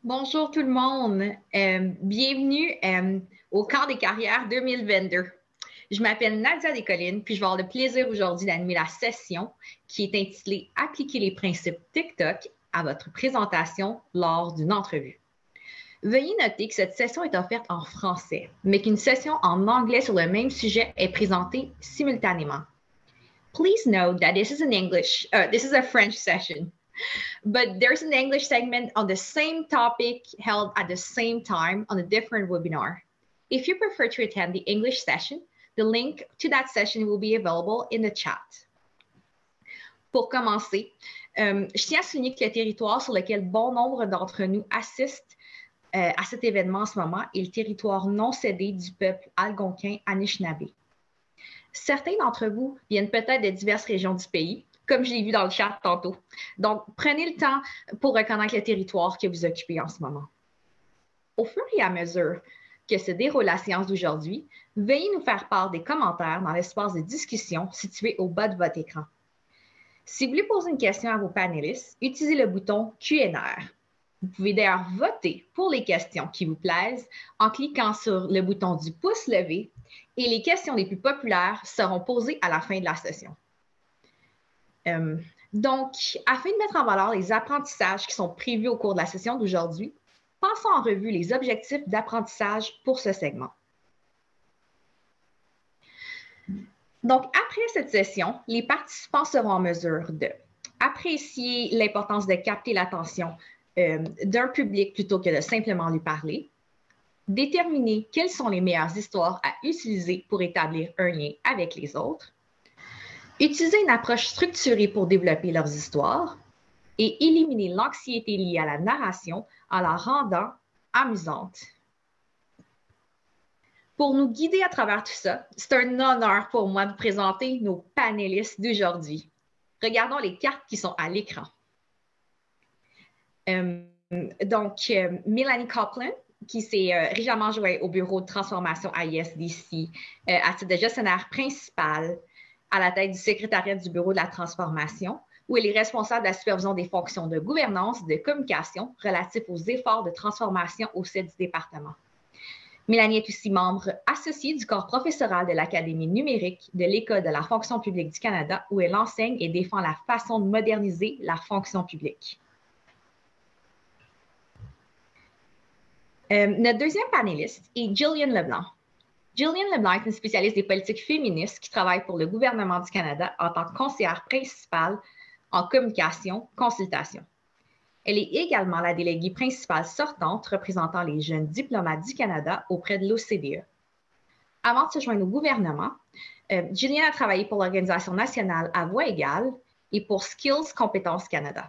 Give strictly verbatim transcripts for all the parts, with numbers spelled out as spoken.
Bonjour tout le monde. Euh, bienvenue euh, au camp des carrières deux mille vingt-deux. Je m'appelle Nadia Descollines, puis je vais avoir le plaisir aujourd'hui d'animer la session qui est intitulée « Appliquer les principes TikTok à votre présentation lors d'une entrevue ». Veuillez noter que cette session est offerte en français, mais qu'une session en anglais sur le même sujet est présentée simultanément. Please note that this is an English, uh, this is a French session. But there's an English segment on the same topic held at the same time on a different webinar. If you prefer to attend the English session, the link to that session will be available in the chat. Pour commencer, euh, je tiens à souligner que le territoire sur lequel bon nombre d'entre nous assistent euh, à cet événement en ce moment est le territoire non cédé du peuple algonquin Anishinaabe. Certains d'entre vous viennent peut-être de diverses régions du pays, comme je l'ai vu dans le chat tantôt. Donc, prenez le temps pour reconnaître le territoire que vous occupez en ce moment. Au fur et à mesure que se déroule la séance d'aujourd'hui, veuillez nous faire part des commentaires dans l'espace de discussion situé au bas de votre écran. Si vous voulez poser une question à vos panélistes, utilisez le bouton Q and A. Vous pouvez d'ailleurs voter pour les questions qui vous plaisent en cliquant sur le bouton du pouce levé et les questions les plus populaires seront posées à la fin de la session. Euh, donc, afin de mettre en valeur les apprentissages qui sont prévus au cours de la session d'aujourd'hui, passons en revue les objectifs d'apprentissage pour ce segment. Donc, après cette session, les participants seront en mesure de apprécier l'importance de capter l'attention euh, d'un public plutôt que de simplement lui parler, déterminer quelles sont les meilleures histoires à utiliser pour établir un lien avec les autres, utiliser une approche structurée pour développer leurs histoires et éliminer l'anxiété liée à la narration en la rendant amusante. Pour nous guider à travers tout ça, c'est un honneur pour moi de présenter nos panélistes d'aujourd'hui. Regardons les cartes qui sont à l'écran. Euh, donc, euh, Mélanie Copeland, qui s'est euh, récemment jointe au bureau de transformation à I S D C euh, à titre de gestionnaire principal à la tête du secrétariat du bureau de la transformation, où elle est responsable de la supervision des fonctions de gouvernance et de communication relatives aux efforts de transformation au sein du département. Mélanie est aussi membre associée du corps professoral de l'Académie numérique de l'École de la fonction publique du Canada, où elle enseigne et défend la façon de moderniser la fonction publique. Euh, notre deuxième panéliste est Jillian Leblanc. Jillian Leblanc est une spécialiste des politiques féministes qui travaille pour le gouvernement du Canada en tant que conseillère principale en communication, consultation. Elle est également la déléguée principale sortante représentant les jeunes diplomates du Canada auprès de l'O C D E. Avant de se joindre au gouvernement, euh, Jillian a travaillé pour l'Organisation nationale à voix égale et pour Skills Compétences Canada.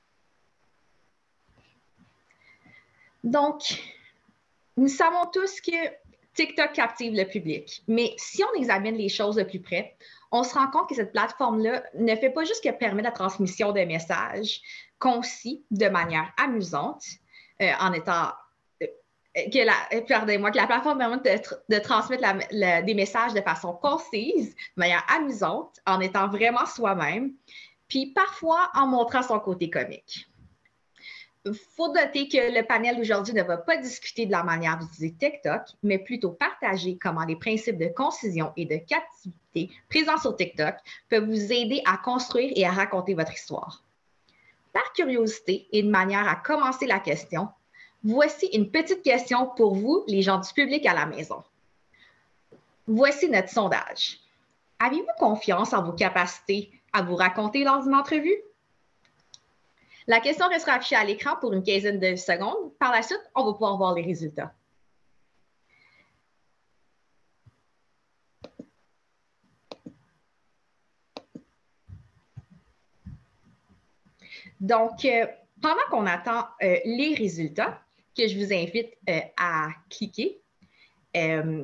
Donc, nous savons tous que TikTok captive le public, mais si on examine les choses de plus près, on se rend compte que cette plateforme-là ne fait pas juste que permettre la transmission de messages concis de manière amusante, euh, en étant euh, que la, pardonnez-moi, que la plateforme permet de, de transmettre la, la, des messages de façon concise, de manière amusante, en étant vraiment soi-même, puis parfois en montrant son côté comique. Il faut noter que le panel d'aujourd'hui ne va pas discuter de la manière d'utiliser TikTok, mais plutôt partager comment les principes de concision et de captivité présents sur TikTok peuvent vous aider à construire et à raconter votre histoire. Par curiosité et de manière à commencer la question, voici une petite question pour vous, les gens du public à la maison. Voici notre sondage. Avez-vous confiance en vos capacités à vous raconter lors d'une entrevue? La question restera affichée à l'écran pour une quinzaine de secondes. Par la suite, on va pouvoir voir les résultats. Donc, euh, pendant qu'on attend euh, les résultats, que je vous invite euh, à cliquer. Euh,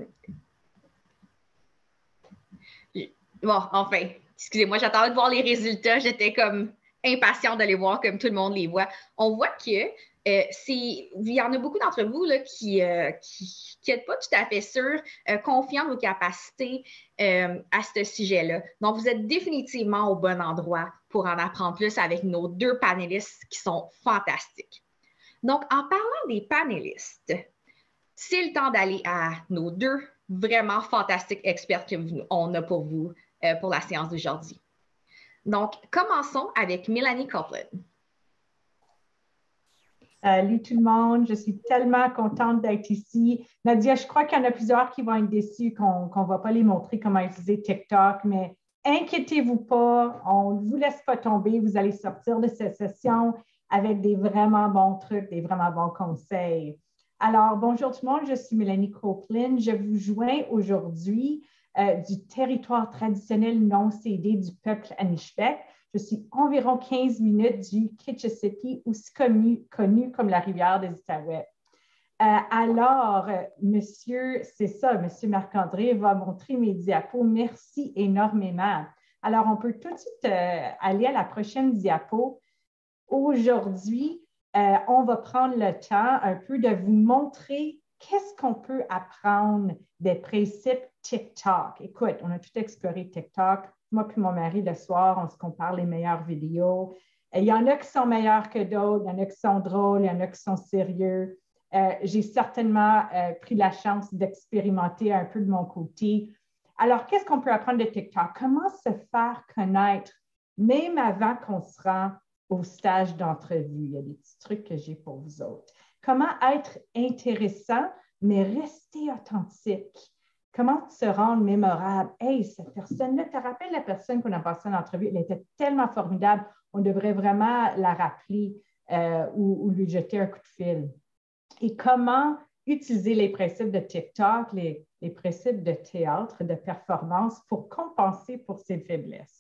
bon, enfin, excusez-moi, j'attendais de voir les résultats. J'étais comme impatient de les voir comme tout le monde les voit. On voit que euh, c'est, il y en a beaucoup d'entre vous là, qui euh, qui n'êtes pas tout à fait sûrs, euh, confiants de vos capacités euh, à ce sujet-là. Donc, vous êtes définitivement au bon endroit pour en apprendre plus avec nos deux panélistes qui sont fantastiques. Donc, en parlant des panélistes, c'est le temps d'aller à nos deux vraiment fantastiques experts qu'on a pour vous euh, pour la séance d'aujourd'hui. Donc, commençons avec Mélanie Copeland. Salut tout le monde, je suis tellement contente d'être ici. Nadia, je crois qu'il y en a plusieurs qui vont être déçus qu'on ne va pas les montrer comment utiliser TikTok, mais inquiétez-vous pas, on ne vous laisse pas tomber. Vous allez sortir de cette session avec des vraiment bons trucs, des vraiment bons conseils. Alors, bonjour tout le monde, je suis Mélanie Copeland. Je vous joins aujourd'hui euh, du territoire traditionnel non cédé du peuple Anishbek. Je suis environ quinze minutes du Kitchissippi, aussi connu, connu comme la rivière des Outaouais. Euh, alors, euh, monsieur, c'est ça, monsieur Marc-André va montrer mes diapos. Merci énormément. Alors, on peut tout de suite euh, aller à la prochaine diapo. Aujourd'hui, euh, on va prendre le temps un peu de vous montrer qu'est-ce qu'on peut apprendre des principes TikTok. Écoute, on a tout exploré TikTok. Moi puis mon mari, le soir, on se compare les meilleures vidéos. Il y en a qui sont meilleures que d'autres, il y en a qui sont drôles, il y en a qui sont sérieux. Euh, j'ai certainement euh, pris la chance d'expérimenter un peu de mon côté. Alors, qu'est-ce qu'on peut apprendre de TikTok? Comment se faire connaître, même avant qu'on se rende au stage d'entrevue? Il y a des petits trucs que j'ai pour vous autres. Comment être intéressant, mais rester authentique? Comment se rendre mémorable? Hey, cette personne-là, tu te rappelles la personne qu'on a passée en entrevue? Elle était tellement formidable. On devrait vraiment la rappeler euh, ou, ou lui jeter un coup de fil. Et comment utiliser les principes de TikTok, les, les principes de théâtre, de performance pour compenser pour ses faiblesses.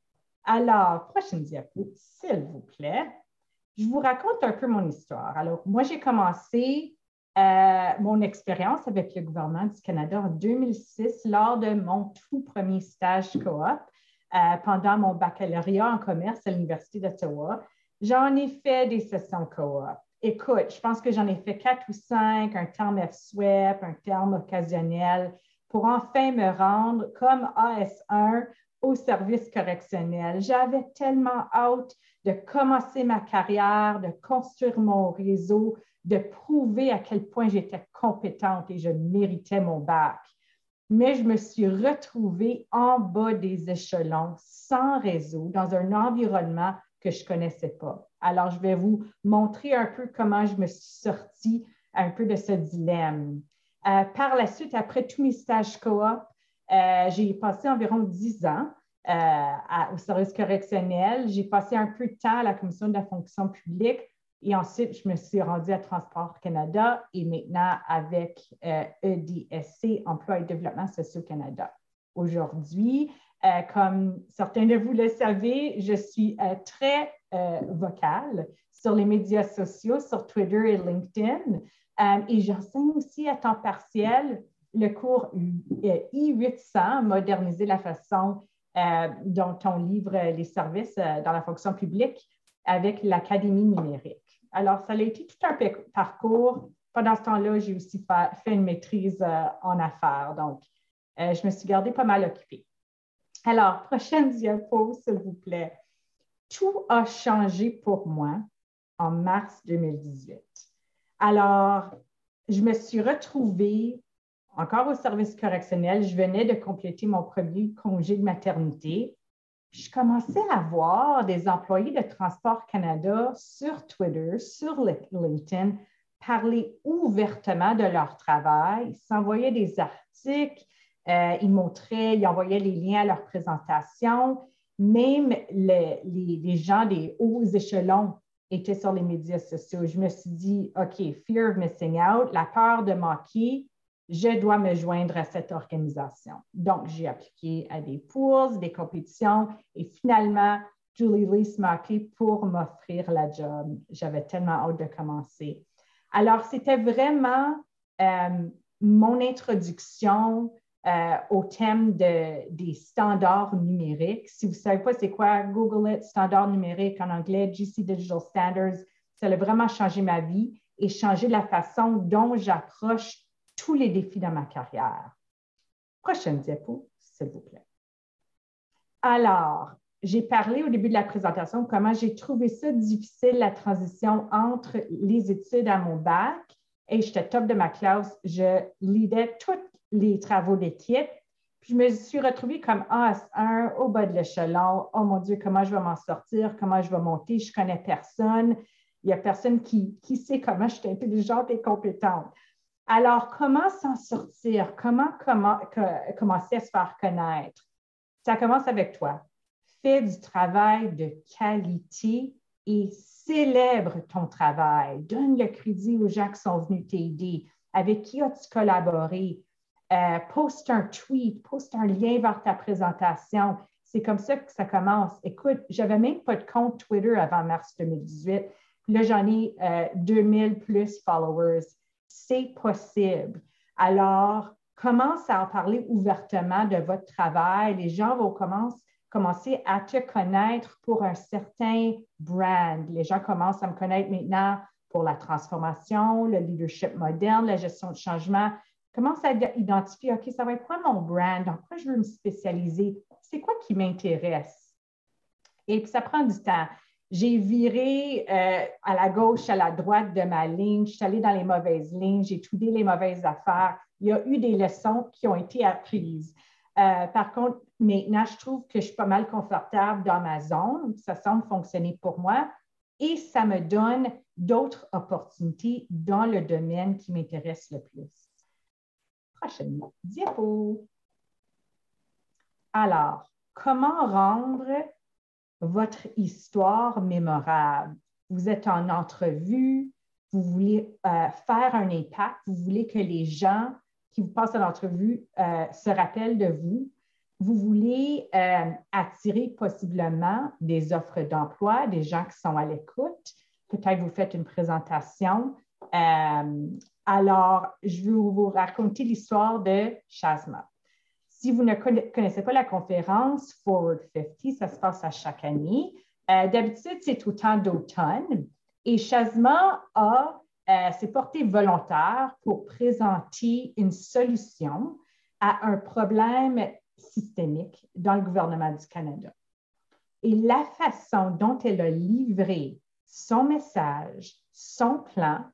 Alors, prochaine diapo, s'il vous plaît. Je vous raconte un peu mon histoire. Alors, moi, j'ai commencé Euh, mon expérience avec le gouvernement du Canada en deux mille six lors de mon tout premier stage coop euh, pendant mon baccalauréat en commerce à l'Université d'Ottawa. J'en ai fait des sessions coop. Écoute, je pense que j'en ai fait quatre ou cinq, un terme F S W E P, un terme occasionnel, pour enfin me rendre comme A S un au service correctionnel. J'avais tellement hâte de commencer ma carrière, de construire mon réseau, de prouver à quel point j'étais compétente et je méritais mon bac. Mais je me suis retrouvée en bas des échelons, sans réseau, dans un environnement que je ne connaissais pas. Alors, je vais vous montrer un peu comment je me suis sortie un peu de ce dilemme. Euh, par la suite, après tous mes stages coop, euh, j'ai passé environ dix ans euh, à, au service correctionnel. J'ai passé un peu de temps à la Commission de la fonction publique. Et ensuite, je me suis rendue à Transport Canada et maintenant avec euh, E D S C, Emploi et Développement social Canada. Aujourd'hui, euh, comme certains de vous le savez, je suis euh, très euh, vocale sur les médias sociaux, sur Twitter et LinkedIn. Euh, et j'enseigne aussi à temps partiel le cours I huit cents, Moderniser la façon euh, dont on livre les services euh, dans la fonction publique avec l'Académie numérique. Alors, ça a été tout un parcours. Pendant ce temps-là, j'ai aussi fait, fait une maîtrise euh, en affaires. Donc, euh, je me suis gardée pas mal occupée. Alors, prochaine diapo, s'il vous plaît. Tout a changé pour moi en mars deux mille dix-huit. Alors, je me suis retrouvée encore au service correctionnel. Je venais de compléter mon premier congé de maternité. Je commençais à voir des employés de Transport Canada sur Twitter, sur LinkedIn, parler ouvertement de leur travail. Ils s'envoyaient des articles, euh, ils montraient, ils envoyaient les liens à leur présentation. Même les, les, les gens des hauts échelons étaient sur les médias sociaux. Je me suis dit, OK, fear of missing out, la peur de manquer, je dois me joindre à cette organisation. Donc, j'ai appliqué à des pools, des compétitions et finalement, Julie Lee m'a appelé pour m'offrir la job. J'avais tellement hâte de commencer. Alors, c'était vraiment euh, mon introduction euh, au thème de, des standards numériques. Si vous ne savez pas c'est quoi, Google it, standards numériques en anglais, G C Digital Standards. Ça a vraiment changé ma vie et changé la façon dont j'approche tous les défis dans ma carrière. Prochaine diapo, s'il vous plaît. Alors, j'ai parlé au début de la présentation comment j'ai trouvé ça difficile, la transition entre les études à mon bac et j'étais top de ma classe. Je lidais tous les travaux d'équipe. Puis je me suis retrouvée comme A S un au bas de l'échelon. Oh mon Dieu, comment je vais m'en sortir? Comment je vais monter? Je ne connais personne. Il n'y a personne qui, qui sait comment je suis intelligente et compétente. Alors, comment s'en sortir? Comment, comment que, commencer à se faire connaître? Ça commence avec toi. Fais du travail de qualité et célèbre ton travail. Donne le crédit aux gens qui sont venus t'aider. Avec qui as-tu collaboré? Euh, poste un tweet, poste un lien vers ta présentation. C'est comme ça que ça commence. Écoute, je n'avais même pas de compte Twitter avant mars deux mille dix-huit. Là, j'en ai euh, deux mille plus followers. C'est possible. Alors, commence à en parler ouvertement de votre travail. Les gens vont commencer, commencer à te connaître pour un certain brand. Les gens commencent à me connaître maintenant pour la transformation, le leadership moderne, la gestion de changement. Commence à identifier, OK, ça va être quoi mon brand? En quoi je veux me spécialiser? C'est quoi qui m'intéresse? Et puis, ça prend du temps. J'ai viré euh, à la gauche, à la droite de ma ligne. Je suis allée dans les mauvaises lignes. J'ai étudié les mauvaises affaires. Il y a eu des leçons qui ont été apprises. Euh, par contre, maintenant, je trouve que je suis pas mal confortable dans ma zone. Ça semble fonctionner pour moi et ça me donne d'autres opportunités dans le domaine qui m'intéresse le plus. Prochaine diapo. Alors, comment rendre votre histoire mémorable? Vous êtes en entrevue, vous voulez euh, faire un impact, vous voulez que les gens qui vous passent en entrevue euh, se rappellent de vous. Vous voulez euh, attirer possiblement des offres d'emploi, des gens qui sont à l'écoute. Peut-être vous faites une présentation. Euh, alors, je vais vous raconter l'histoire de Shazma. Si vous ne connaissez pas la conférence Forward cinquante, ça se passe à chaque année. Euh, D'habitude, c'est au temps d'automne. Et Shazma a, euh, s'est porté volontaire pour présenter une solution à un problème systémique dans le gouvernement du Canada. Et la façon dont elle a livré son message, son plan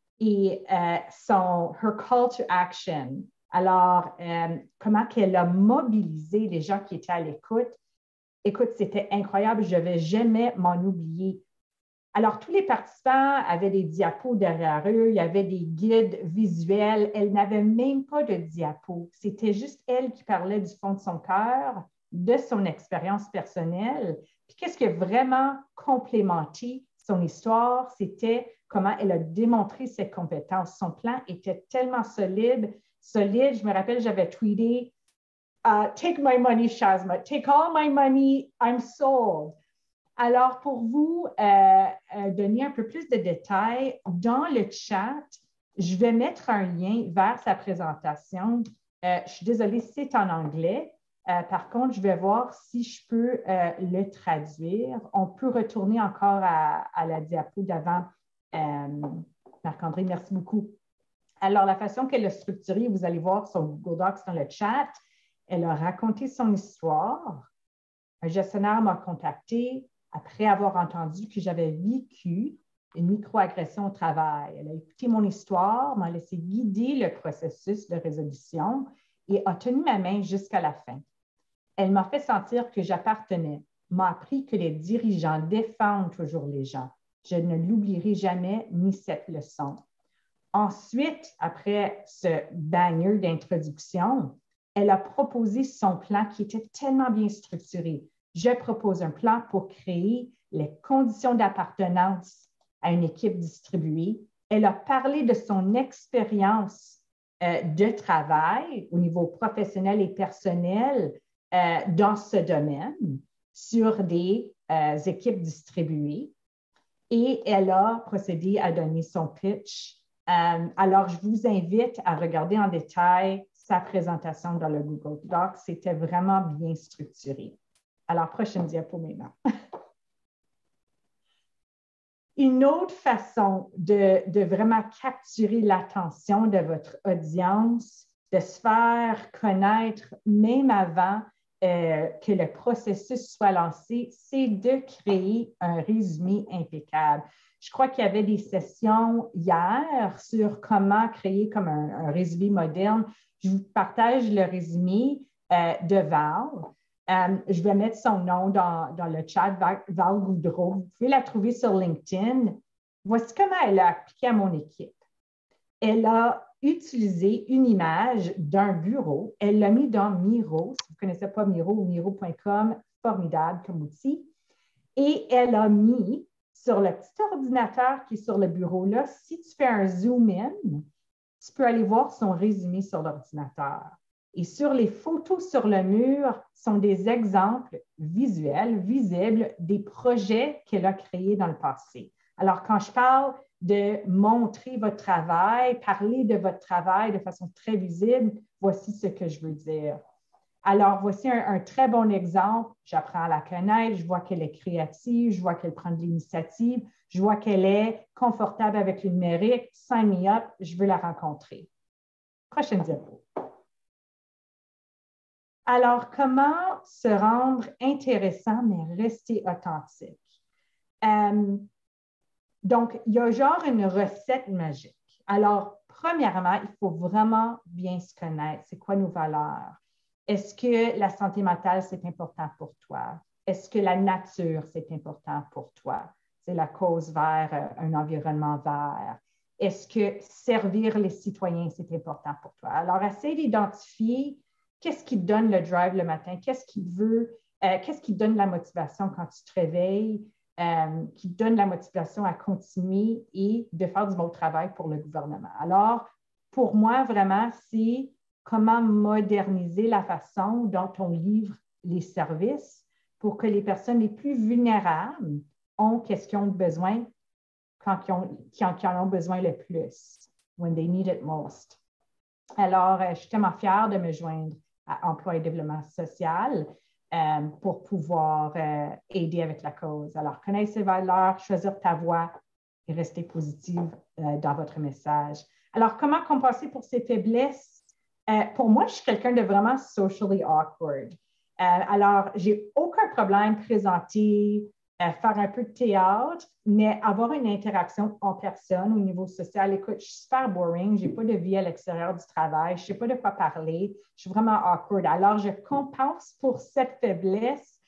et euh, son her call to action. Alors, euh, comment qu'elle a mobilisé les gens qui étaient à l'écoute. Écoute, c'était incroyable, je ne vais jamais m'en oublier. Alors, tous les participants avaient des diapos derrière eux, il y avait des guides visuels. Elle n'avait même pas de diapos. C'était juste elle qui parlait du fond de son cœur, de son expérience personnelle. Puis, qu'est-ce qui a vraiment complémenté son histoire? C'était comment elle a démontré ses compétences. Son plan était tellement solide. solide. Je me rappelle, j'avais tweeté uh, « Take my money, Shazma. Take all my money. I'm sold. » Alors, pour vous euh, euh, donner un peu plus de détails, dans le chat, je vais mettre un lien vers sa présentation. Euh, je suis désolée, c'est en anglais. Euh, par contre, je vais voir si je peux euh, le traduire. On peut retourner encore à, à la diapo d'avant. Euh, Marc-André, merci beaucoup. Alors, la façon qu'elle a structuré, vous allez voir son Google Docs dans le chat, elle a raconté son histoire. Un gestionnaire m'a contacté après avoir entendu que j'avais vécu une microagression au travail. Elle a écouté mon histoire, m'a laissé guider le processus de résolution et a tenu ma main jusqu'à la fin. Elle m'a fait sentir que j'appartenais, m'a appris que les dirigeants défendent toujours les gens. Je ne l'oublierai jamais ni cette leçon. Ensuite, après ce banger d'introduction, elle a proposé son plan qui était tellement bien structuré. Je propose un plan pour créer les conditions d'appartenance à une équipe distribuée. Elle a parlé de son expérience euh, de travail au niveau professionnel et personnel euh, dans ce domaine sur des euh, équipes distribuées. Et elle a procédé à donner son pitch. Euh, alors, je vous invite à regarder en détail sa présentation dans le Google Docs. C'était vraiment bien structuré. Alors, prochaine diapo maintenant. Une autre façon de, de vraiment capturer l'attention de votre audience, de se faire connaître même avant euh, que le processus soit lancé, c'est de créer un résumé impeccable. Je crois qu'il y avait des sessions hier sur comment créer comme un, un résumé moderne. Je vous partage le résumé euh, de Val. Euh, je vais mettre son nom dans, dans le chat, Val, Val Goudreau. Vous pouvez la trouver sur LinkedIn. Voici comment elle a appliqué à mon équipe. Elle a utilisé une image d'un bureau. Elle l'a mis dans Miro. Si vous ne connaissez pas Miro ou miro point com, formidable comme outil. Et elle a mis sur le petit ordinateur qui est sur le bureau là, si tu fais un zoom in, tu peux aller voir son résumé sur l'ordinateur. Et sur les photos sur le mur sont des exemples visuels, visibles, des projets qu'elle a créés dans le passé. Alors, quand je parle de montrer votre travail, parler de votre travail de façon très visible, voici ce que je veux dire. Alors, voici un, un très bon exemple. J'apprends à la connaître, je vois qu'elle est créative, je vois qu'elle prend de l'initiative, je vois qu'elle est confortable avec le numérique. Sign me up, je veux la rencontrer. Prochaine diapo. Alors, comment se rendre intéressant, mais rester authentique? Euh, donc, il y a genre une recette magique. Alors, premièrement, il faut vraiment bien se connaître. C'est quoi nos valeurs? Est-ce que la santé mentale, c'est important pour toi? Est-ce que la nature, c'est important pour toi? C'est la cause vers un environnement vert. Est-ce que servir les citoyens, c'est important pour toi? Alors, essaie d'identifier qu'est-ce qui te donne le drive le matin, qu'est-ce qui veut, euh, qu'est-ce qui te donne la motivation quand tu te réveilles, euh, qui te donne la motivation à continuer et de faire du bon travail pour le gouvernement. Alors, pour moi, vraiment, c'est comment moderniser la façon dont on livre les services pour que les personnes les plus vulnérables ont qu'est-ce qu'ils ont besoin quand ils, ont, quand ils en ont besoin le plus, when they need it most. Alors, je suis tellement fière de me joindre à Emploi et Développement social euh, pour pouvoir euh, aider avec la cause. Alors, connaître ses valeurs, choisir ta voix et rester positive euh, dans votre message. Alors, comment compenser pour ses faiblesses? Euh, pour moi, je suis quelqu'un de vraiment socially awkward. Euh, alors, j'ai aucun problème présenter, euh, faire un peu de théâtre, mais avoir une interaction en personne au niveau social. Écoute, je suis super boring, je n'ai pas de vie à l'extérieur du travail, je ne sais pas de quoi parler, je suis vraiment awkward. Alors, je compense pour cette faiblesse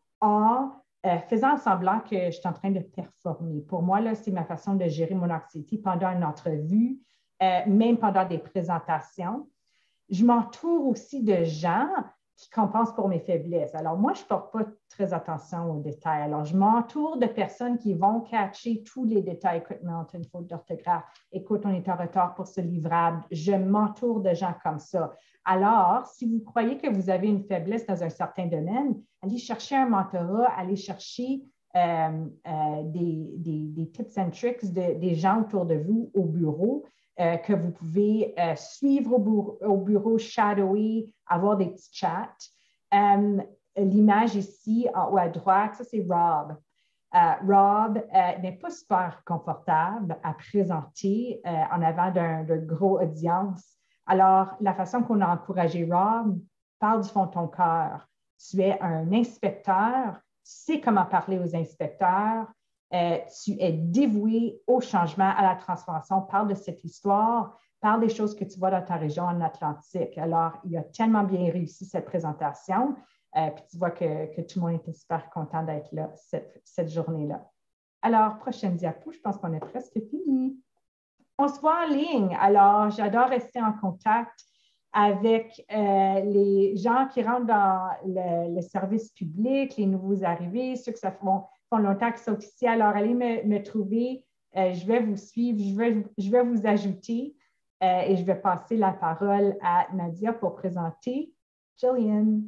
en euh, faisant semblant que je suis en train de performer. Pour moi, là, c'est ma façon de gérer mon anxiété pendant une entrevue, euh, même pendant des présentations. Je m'entoure aussi de gens qui compensent pour mes faiblesses. Alors, moi, je ne porte pas très attention aux détails. Alors, je m'entoure de personnes qui vont catcher tous les détails. Écoute, mais on a une faute d'orthographe. Écoute, on est en retard pour ce livrable. Je m'entoure de gens comme ça. Alors, si vous croyez que vous avez une faiblesse dans un certain domaine, allez chercher un mentorat, allez chercher euh, euh, des, des, des tips and tricks de, des gens autour de vous au bureau. Euh, que vous pouvez euh, suivre au bureau, au bureau, shadower, avoir des petits chats. Euh, l'image ici, en haut à droite, ça, c'est Rob. Euh, Rob euh, n'est pas super confortable à présenter euh, en avant d'un gros audience. Alors, la façon qu'on a encouragé Rob, parle du fond de ton cœur. Tu es un inspecteur, tu sais comment parler aux inspecteurs. Euh, tu es dévoué au changement, à la transformation. Parle de cette histoire, parle des choses que tu vois dans ta région en Atlantique. Alors, il a tellement bien réussi cette présentation. Euh, puis tu vois que, que tout le monde était super content d'être là cette, cette journée-là. Alors, prochaine diapo, je pense qu'on est presque fini. On se voit en ligne. Alors, j'adore rester en contact avec euh, les gens qui rentrent dans le, le service public, les nouveaux arrivés, ceux que ça font longtemps qu'ils sont ici. Alors, allez me, me trouver. Euh, je vais vous suivre. Je vais, je vais vous ajouter euh, et je vais passer la parole à Nadia pour présenter Jillian.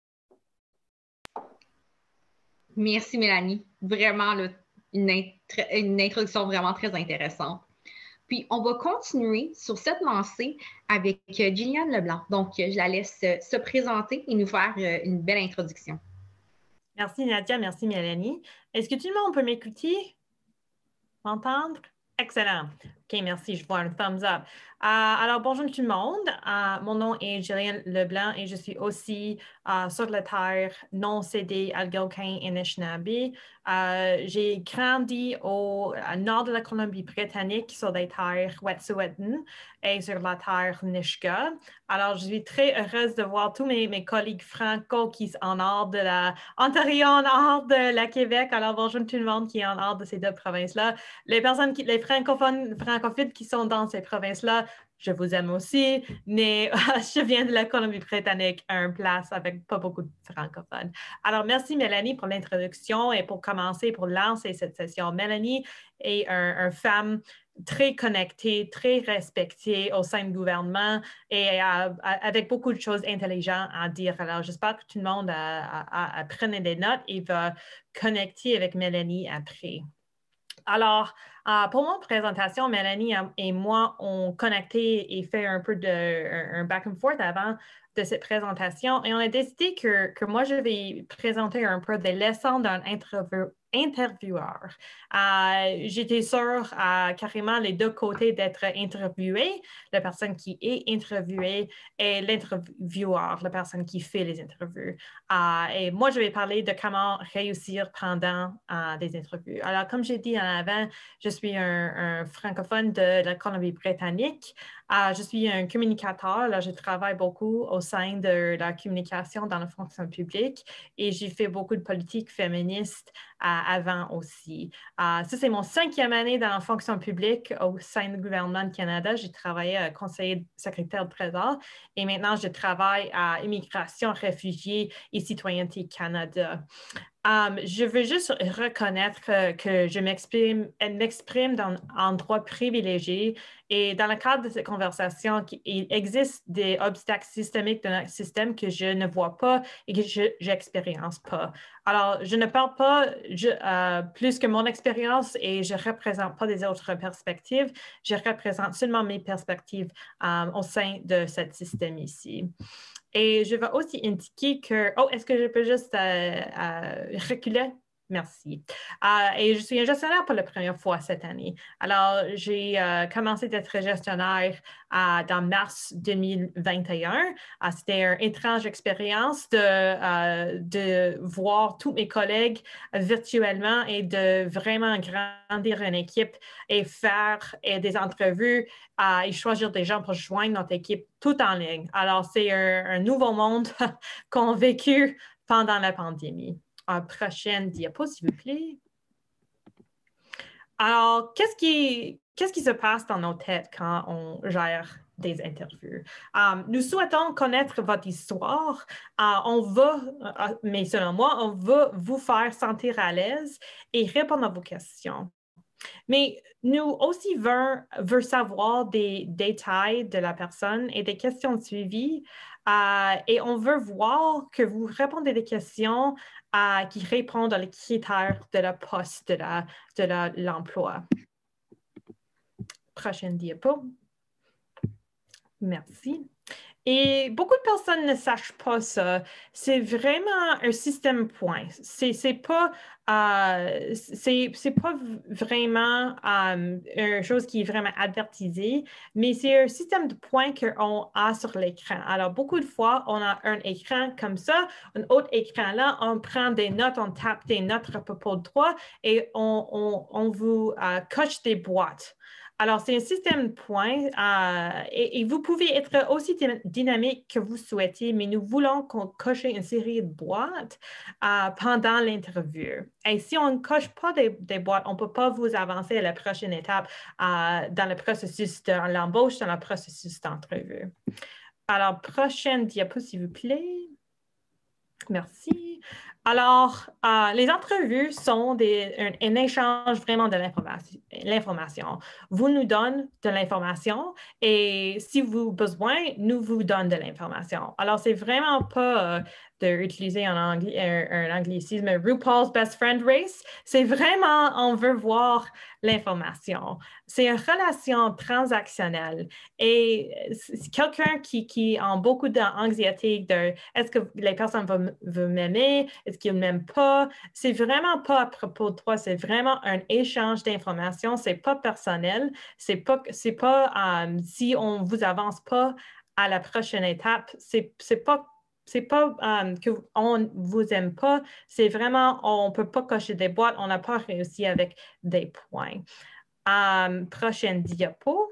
Merci, Mélanie. Vraiment, là, une, int une introduction vraiment très intéressante. Puis, on va continuer sur cette lancée avec euh, Jillian Leblanc. Donc, je la laisse euh, se présenter et nous faire euh, une belle introduction. Merci Nadia, merci Mélanie. Est-ce que tout le monde peut m'écouter? M'entendre? Excellent. OK, merci. Je vois un thumbs up. Euh, alors, bonjour tout le monde. Euh, mon nom est Jillian Leblanc et je suis aussi euh, sur la terre non cédée Algonquin et Anishinaabe. Euh, j'ai grandi au, au nord de la Colombie-Britannique sur des terres Wet'suwet'en et sur la terre Nisga'a. Alors, je suis très heureuse de voir tous mes, mes collègues franco qui sont en nord de la Ontario, en nord de la Québec. Alors, bonjour tout le monde qui est en nord de ces deux provinces-là. Les personnes, qui, les francophones, francophiles qui sont dans ces provinces-là, je vous aime aussi, mais je viens de la Colombie-Britannique, une place avec pas beaucoup de francophones. Alors, merci Mélanie pour l'introduction et pour commencer, pour lancer cette session. Mélanie est une un femme très connectée, très respectée au sein du gouvernement et euh, avec beaucoup de choses intelligentes à dire. Alors, j'espère que tout le monde a, a, a, a pris des notes et va connecter avec Mélanie après. Alors, euh, pour mon présentation, Mélanie et moi, on connecté et fait un peu de un, un back and forth avant de cette présentation et on a décidé que, que moi, je vais présenter un peu des leçons d'un interview, intervieweur. Euh, J'étais sûre euh, carrément les deux côtés d'être interviewé, la personne qui est interviewée et l'intervieweur, la personne qui fait les interviews. Euh, et moi, je vais parler de comment réussir pendant euh, des interviews. Alors, comme j'ai dit en avant, je suis un, un francophone de la Colombie-Britannique. Uh, je suis un communicateur. Là, je travaille beaucoup au sein de la communication dans la fonction publique et j'ai fait beaucoup de politique féministe uh, avant aussi. Uh, ça, c'est mon cinquième année dans la fonction publique au sein du gouvernement du Canada. J'ai travaillé à conseiller secrétaire du Trésor et maintenant, je travaille à Immigration, Réfugiés et Citoyenneté Canada. Um, je veux juste reconnaître que, que je m'exprime, m'exprime dans un endroit privilégié et dans le cadre de cette conversation, il existe des obstacles systémiques de notre système que je ne vois pas et que je n'expérience pas. Alors, je ne parle pas je, euh, plus que mon expérience et je ne représente pas des autres perspectives. Je représente seulement mes perspectives um, au sein de ce système ici. Et je vais aussi indiquer que... Oh, est-ce que je peux juste euh, euh, reculer? Merci. Uh, et je suis un gestionnaire pour la première fois cette année. Alors, j'ai euh, commencé d'être gestionnaire uh, dans mars deux mille vingt et un. Uh, C'était une étrange expérience de, uh, de voir tous mes collègues virtuellement et de vraiment grandir une équipe et faire et des entrevues uh, et choisir des gens pour joindre notre équipe tout en ligne. Alors, c'est un, un nouveau monde qu'on a vécu pendant la pandémie. Uh, prochaine diapo, s'il vous plaît. Alors, qu'est-ce qui, qu'est-ce qui se passe dans nos têtes quand on gère des interviews? Um, nous souhaitons connaître votre histoire. Uh, on va, uh, mais selon moi, on va vous faire sentir à l'aise et répondre à vos questions. Mais nous aussi voulons, voulons savoir des détails de la personne et des questions de suivi. Uh, et on veut voir que vous répondez des questions uh, qui répondent aux critères de la poste, de la, de la, l'emploi. Prochaine diapo. Merci. Et beaucoup de personnes ne sachent pas ça. C'est vraiment un système point. C'est, c'est pas, euh, c'est, c'est pas vraiment euh, une chose qui est vraiment advertisée, mais c'est un système de points qu'on a sur l'écran. Alors, beaucoup de fois, on a un écran comme ça, un autre écran là, on prend des notes, on tape des notes à propos de droit et on, on, on vous euh, coche des boîtes. Alors, c'est un système de points euh, et, et vous pouvez être aussi dynamique que vous souhaitez, mais nous voulons qu'on coche une série de boîtes euh, pendant l'interview. Et si on ne coche pas des, des boîtes, on ne peut pas vous avancer à la prochaine étape euh, dans le processus de l'embauche, dans le processus d'entrevue. Alors, prochaine diapo, s'il vous plaît. Merci. Alors, euh, les entrevues sont des, un, un échange vraiment de l'information, l'information. Vous nous donnez de l'information et si vous avez besoin, nous vous donnons de l'information. Alors, c'est vraiment pas d'utiliser un, angli un, un anglicisme, RuPaul's Best Friend Race. C'est vraiment, on veut voir l'information. C'est une relation transactionnelle et quelqu'un qui, qui a beaucoup d'anxiété de est-ce que les personnes vont, vont m'aimer, est-ce qu'ils ne m'aiment pas, c'est vraiment pas à propos de toi, c'est vraiment un échange d'informations, c'est pas personnel, c'est pas, c'est pas um, si on vous avance pas à la prochaine étape, c'est, c'est pas c'est pas um, qu'on ne vous aime pas, c'est vraiment on ne peut pas cocher des boîtes, on n'a pas réussi avec des points. Um, prochaine diapo.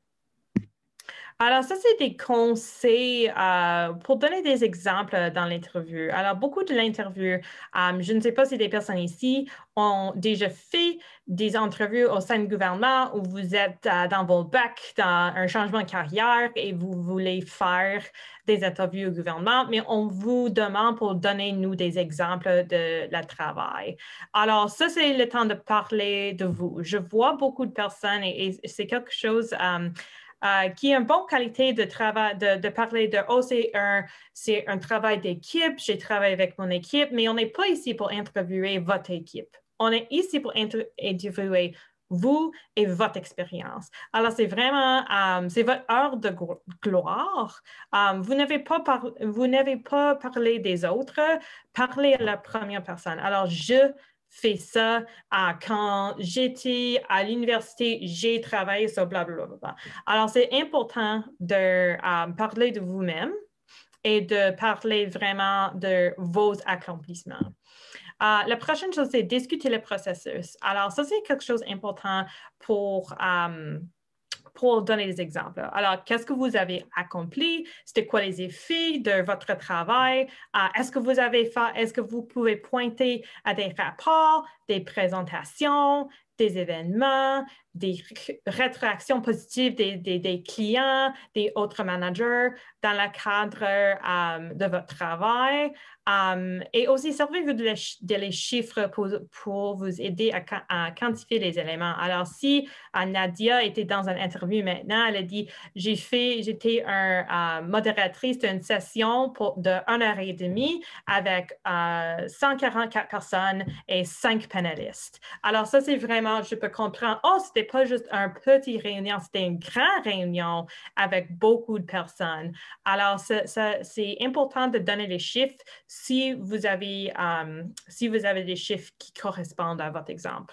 Alors, ça, c'est des conseils euh, pour donner des exemples dans l'interview. Alors, beaucoup de l'interview, um, je ne sais pas si des personnes ici ont déjà fait des entrevues au sein du gouvernement où vous êtes euh, dans vos bacs, dans un changement de carrière et vous voulez faire des interviews au gouvernement, mais on vous demande pour donner nous des exemples de la travail. Alors, ça, c'est le temps de parler de vous. Je vois beaucoup de personnes et, et c'est quelque chose... Um, Uh, qui a une bonne qualité de travail, de, de parler de « oh, c'est un, c'est un travail d'équipe, j'ai travaillé avec mon équipe », mais on n'est pas ici pour interviewer votre équipe. On est ici pour inter interviewer vous et votre expérience. Alors, c'est vraiment, um, c'est votre heure de gloire. Um, vous n'avez pas, par vous n'avez pas parlé des autres, parlez à la première personne. Alors, je fait ça euh, quand j'étais à l'université, j'ai travaillé sur blablabla. Alors, c'est important de euh, parler de vous-même et de parler vraiment de vos accomplissements. Euh, la prochaine chose, c'est discuter le processus. Alors, ça, c'est quelque chose d'important pour... Um, pour donner des exemples. Alors, qu'est-ce que vous avez accompli? C'était quoi les effets de votre travail? Uh, est-ce que vous avez fait, est-ce que vous pouvez pointer à des rapports, des présentations, des événements, des rétroactions positives des, des, des clients, des autres managers dans le cadre um, de votre travail? Um, et aussi, servez-vous de, de les chiffres pour, pour vous aider à, à quantifier les éléments. Alors, si uh, Nadia était dans une interview maintenant, elle a dit, j'ai fait, j'étais un uh, modératrice d'une session pour, de une heure et demie avec uh, cent quarante-quatre personnes et cinq panélistes. Alors, ça, c'est vraiment, je peux comprendre, oh, c'était pas juste un petit réunion, c'était une grande réunion avec beaucoup de personnes. Alors, c'est important de donner les chiffres si vous avez, um, si vous avez des chiffres qui correspondent à votre exemple.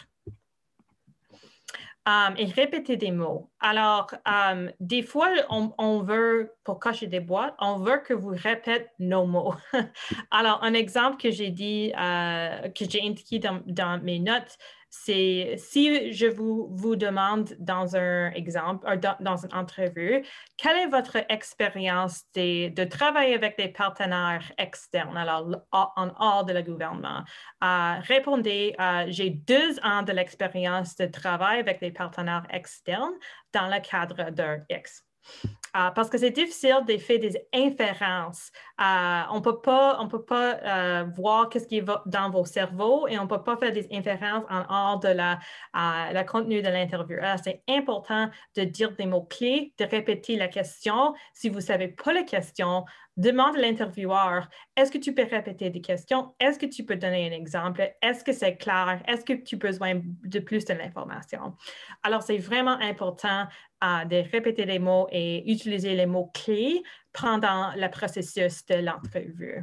Um, et répéter des mots. Alors, um, des fois, on, on veut, pour cocher des boîtes, on veut que vous répétez nos mots. Alors, un exemple que j'ai dit, euh, que j'ai indiqué dans, dans mes notes, c'est si je vous, vous demande dans un exemple, dans, dans une entrevue, quelle est votre expérience de, de travailler avec des partenaires externes, alors en hors de le gouvernement? Euh, répondez, euh, j'ai deux ans de l'expérience de travail avec des partenaires externes dans le cadre d'un X. Uh, parce que c'est difficile de faire des inférences. Uh, on peut pas, on peut pas uh, voir qu'est-ce qui est dans vos cerveaux et on ne peut pas faire des inférences en hors de la, uh, la contenu de l'interview. Alors, c'est important de dire des mots-clés, de répéter la question. Si vous ne savez pas la question, demande à l'intervieweur, est-ce que tu peux répéter des questions? Est-ce que tu peux donner un exemple? Est-ce que c'est clair? Est-ce que tu as besoin de plus de l'information? Alors, c'est vraiment important uh, de répéter les mots et utiliser les mots-clés pendant le processus de l'entrevue.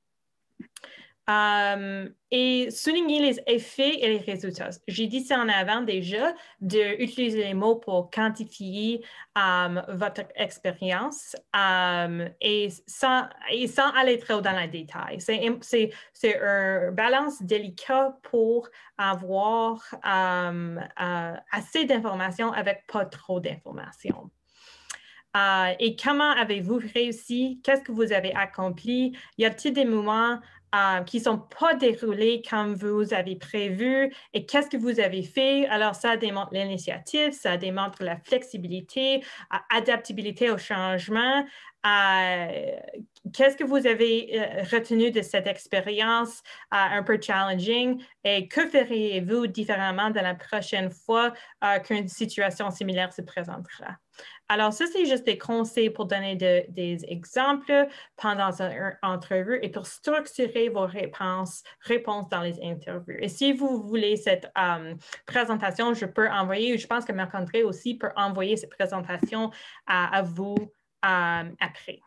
Um, et souligner les effets et les résultats. J'ai dit ça en avant déjà, d'utiliser les mots pour quantifier um, votre expérience um, et, sans, et sans aller trop dans les détails. C'est une balance délicate pour avoir um, uh, assez d'informations avec pas trop d'informations. Uh, et comment avez-vous réussi? Qu'est-ce que vous avez accompli? Y a-t-il des moments uh, qui ne sont pas déroulés comme vous avez prévu? Et qu'est-ce que vous avez fait? Alors, ça démontre l'initiative, ça démontre la flexibilité, uh, adaptabilité au changement. Euh, Qu'est-ce que vous avez euh, retenu de cette expérience euh, un peu challenging et que feriez-vous différemment de la prochaine fois euh, qu'une situation similaire se présentera? Alors, ça, c'est juste des conseils pour donner de, des exemples pendant une entrevue et pour structurer vos réponses, réponses dans les interviews. Et si vous voulez cette euh, présentation, je peux envoyer, je pense que Marc-André aussi peut envoyer cette présentation à, à vous euh, après.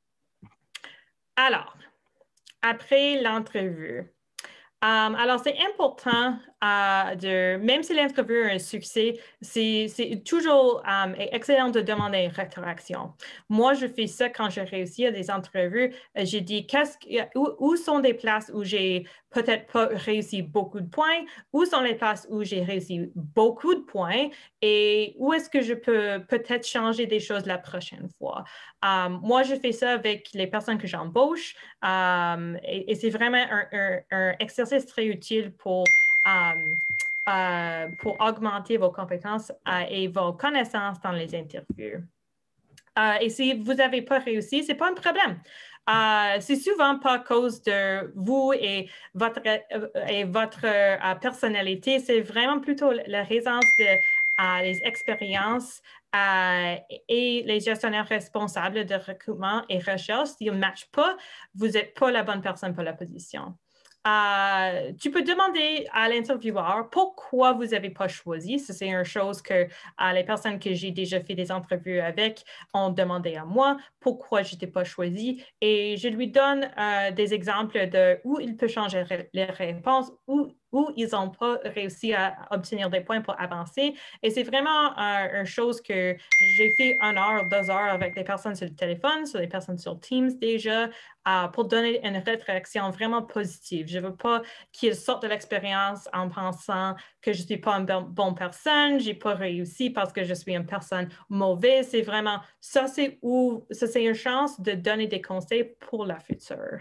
Alors, après l'entrevue, Um, alors, c'est important uh, de, même si l'entrevue est un succès, c'est toujours um, excellent de demander une rétroaction. Moi, je fais ça quand je réussis à des entrevues. J'ai dit, qu'est-ce, où, où sont des places où j'ai peut-être pas réussi beaucoup de points, où sont les places où j'ai réussi beaucoup de points et où est-ce que je peux peut-être changer des choses la prochaine fois. Um, moi, je fais ça avec les personnes que j'embauche um, et, et c'est vraiment un, un, un exercice très utile pour, um, uh, pour augmenter vos compétences uh, et vos connaissances dans les interviews. Uh, et si vous n'avez pas réussi, ce n'est pas un problème. Uh, c'est souvent pas à cause de vous et votre, euh, et votre euh, personnalité, c'est vraiment plutôt la raison de uh, les expériences uh, et les gestionnaires responsables de recrutement et recherche. S'ils ne matchent pas, vous n'êtes pas la bonne personne pour la position. Uh, tu peux demander à l'intervieweur pourquoi vous n'avez pas choisi. Ça, c'est une chose que uh, les personnes que j'ai déjà fait des entrevues avec ont demandé à moi pourquoi je n'étais pas choisi. Et je lui donne uh, des exemples de où il peut changer les réponses, où, où ils n'ont pas réussi à obtenir des points pour avancer. Et c'est vraiment uh, une chose que j'ai fait une heure, deux heures avec des personnes sur le téléphone, sur des personnes sur Teams déjà, Uh, pour donner une rétroaction vraiment positive. Je ne veux pas qu'ils sortent de l'expérience en pensant que je ne suis pas une bonne, bonne personne, je n'ai pas réussi parce que je suis une personne mauvaise. C'est vraiment, ça c'est où, ça c'est une chance de donner des conseils pour la future.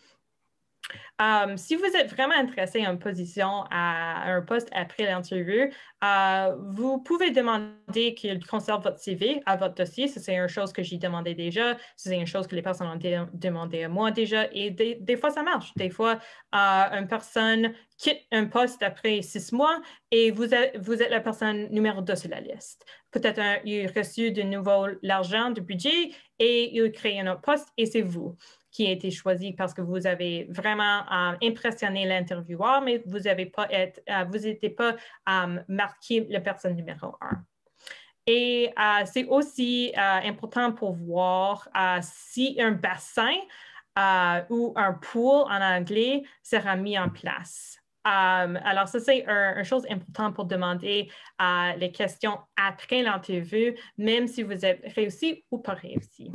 Um, si vous êtes vraiment intéressé à une position, à, à un poste après l'interview, uh, vous pouvez demander qu'il conserve votre C V à votre dossier. Ça, c'est une chose que j'ai demandé déjà. C'est une chose que les personnes ont de demandé à moi déjà. Et des, des fois, ça marche. Des fois, uh, une personne quitte un poste après six mois et vous êtes, vous êtes la personne numéro deux sur la liste. Peut-être il a reçu de nouveau l'argent, du budget et il crée un autre poste et c'est vous qui a été choisi parce que vous avez vraiment um, impressionné l'intervieweur, mais vous n'avez pas été, uh, vous n'étiez pas um, marqué la personne numéro un. Et uh, c'est aussi uh, important pour voir uh, si un bassin uh, ou un pool en anglais sera mis en place. Um, alors, ça, c'est une un chose importante pour demander uh, les questions après l'entrevue, même si vous êtes réussi ou pas réussi.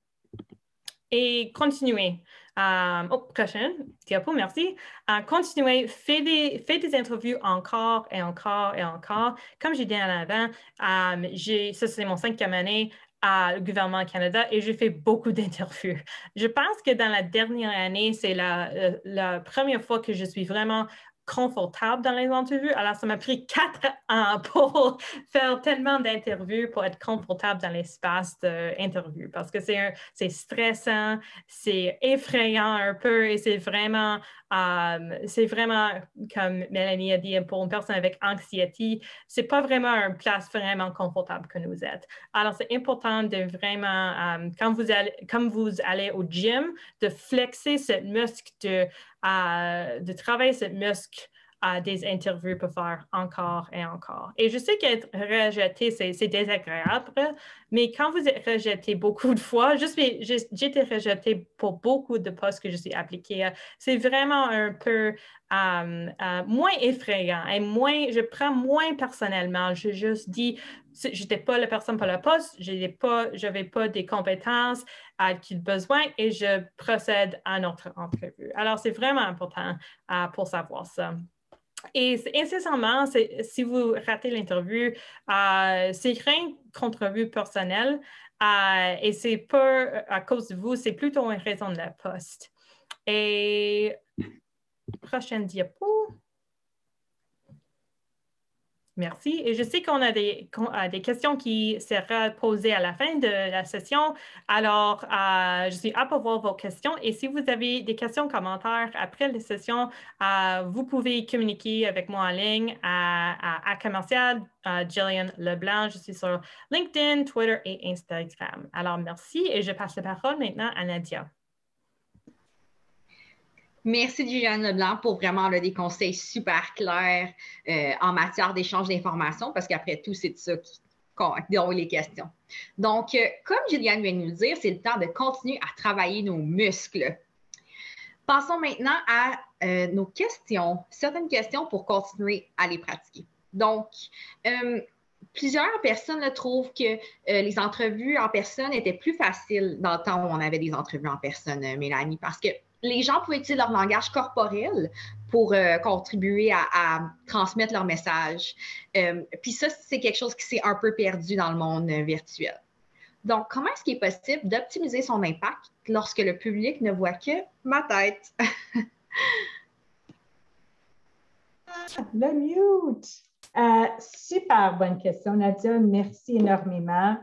Et continuez. Um, oh, prochaine diapo, merci. Uh, continuez, faites des, faites des interviews encore et encore et encore. Comme j'ai dit en avant, um, ça c'est mon cinquième année au gouvernement Canada et j'ai fait beaucoup d'interviews. Je pense que dans la dernière année, c'est la, la, la première fois que je suis vraiment confortable dans les entrevues. Alors, ça m'a pris quatre ans pour faire tellement d'interviews pour être confortable dans l'espace d'interview parce que c'est stressant, c'est effrayant un peu et c'est vraiment, um, c'est vraiment, comme Mélanie a dit, pour une personne avec anxiété, c'est pas vraiment une place vraiment confortable que nous êtes. Alors, c'est important de vraiment, um, quand vous allez, comme vous allez au gym, de flexer cette muscle de Uh, de travailler cette muscle à uh, des interviews pour faire encore et encore. Et je sais qu'être rejeté, c'est désagréable, mais quand vous êtes rejeté beaucoup de fois, j'ai été rejeté pour beaucoup de postes que je suis appliquée, c'est vraiment un peu um, uh, moins effrayant et moins, je prends moins personnellement. Je juste dis, je n'étais pas la personne pour le poste, je n'avais pas, pas des compétences à qu'il besoin et je procède à notre entrevue. Alors, c'est vraiment important uh, pour savoir ça. Et incessamment, si vous ratez l'interview, euh, c'est rien contre vous personnel euh, et c'est pas à cause de vous, c'est plutôt une raison de la poste. Et prochaine diapo. Merci. Et je sais qu'on a des, qu'on a des questions qui seront posées à la fin de la session. Alors, euh, je suis apte pour voir vos questions. Et si vous avez des questions, commentaires après la session, euh, vous pouvez communiquer avec moi en ligne à, à, à commercial euh, Jillian Leblanc. Je suis sur LinkedIn, Twitter et Instagram. Alors, merci. Et je passe la parole maintenant à Nadia. Merci, Jillian Leblanc, pour vraiment là, des conseils super clairs euh, en matière d'échange d'informations, parce qu'après tout, c'est de ça qui dont les questions. Donc, euh, comme Jillian vient de nous le dire, c'est le temps de continuer à travailler nos muscles. Passons maintenant à euh, nos questions, certaines questions pour continuer à les pratiquer. Donc, euh, plusieurs personnes là, trouvent que euh, les entrevues en personne étaient plus faciles dans le temps où on avait des entrevues en personne, euh, Mélanie, parce que les gens pouvaient utiliser leur langage corporel pour euh, contribuer à, à transmettre leur message. Euh, puis ça, c'est quelque chose qui s'est un peu perdu dans le monde euh, virtuel. Donc, comment est-ce qu'il est possible d'optimiser son impact lorsque le public ne voit que ma tête? Le mute! Euh, super bonne question, Nadia. Merci énormément.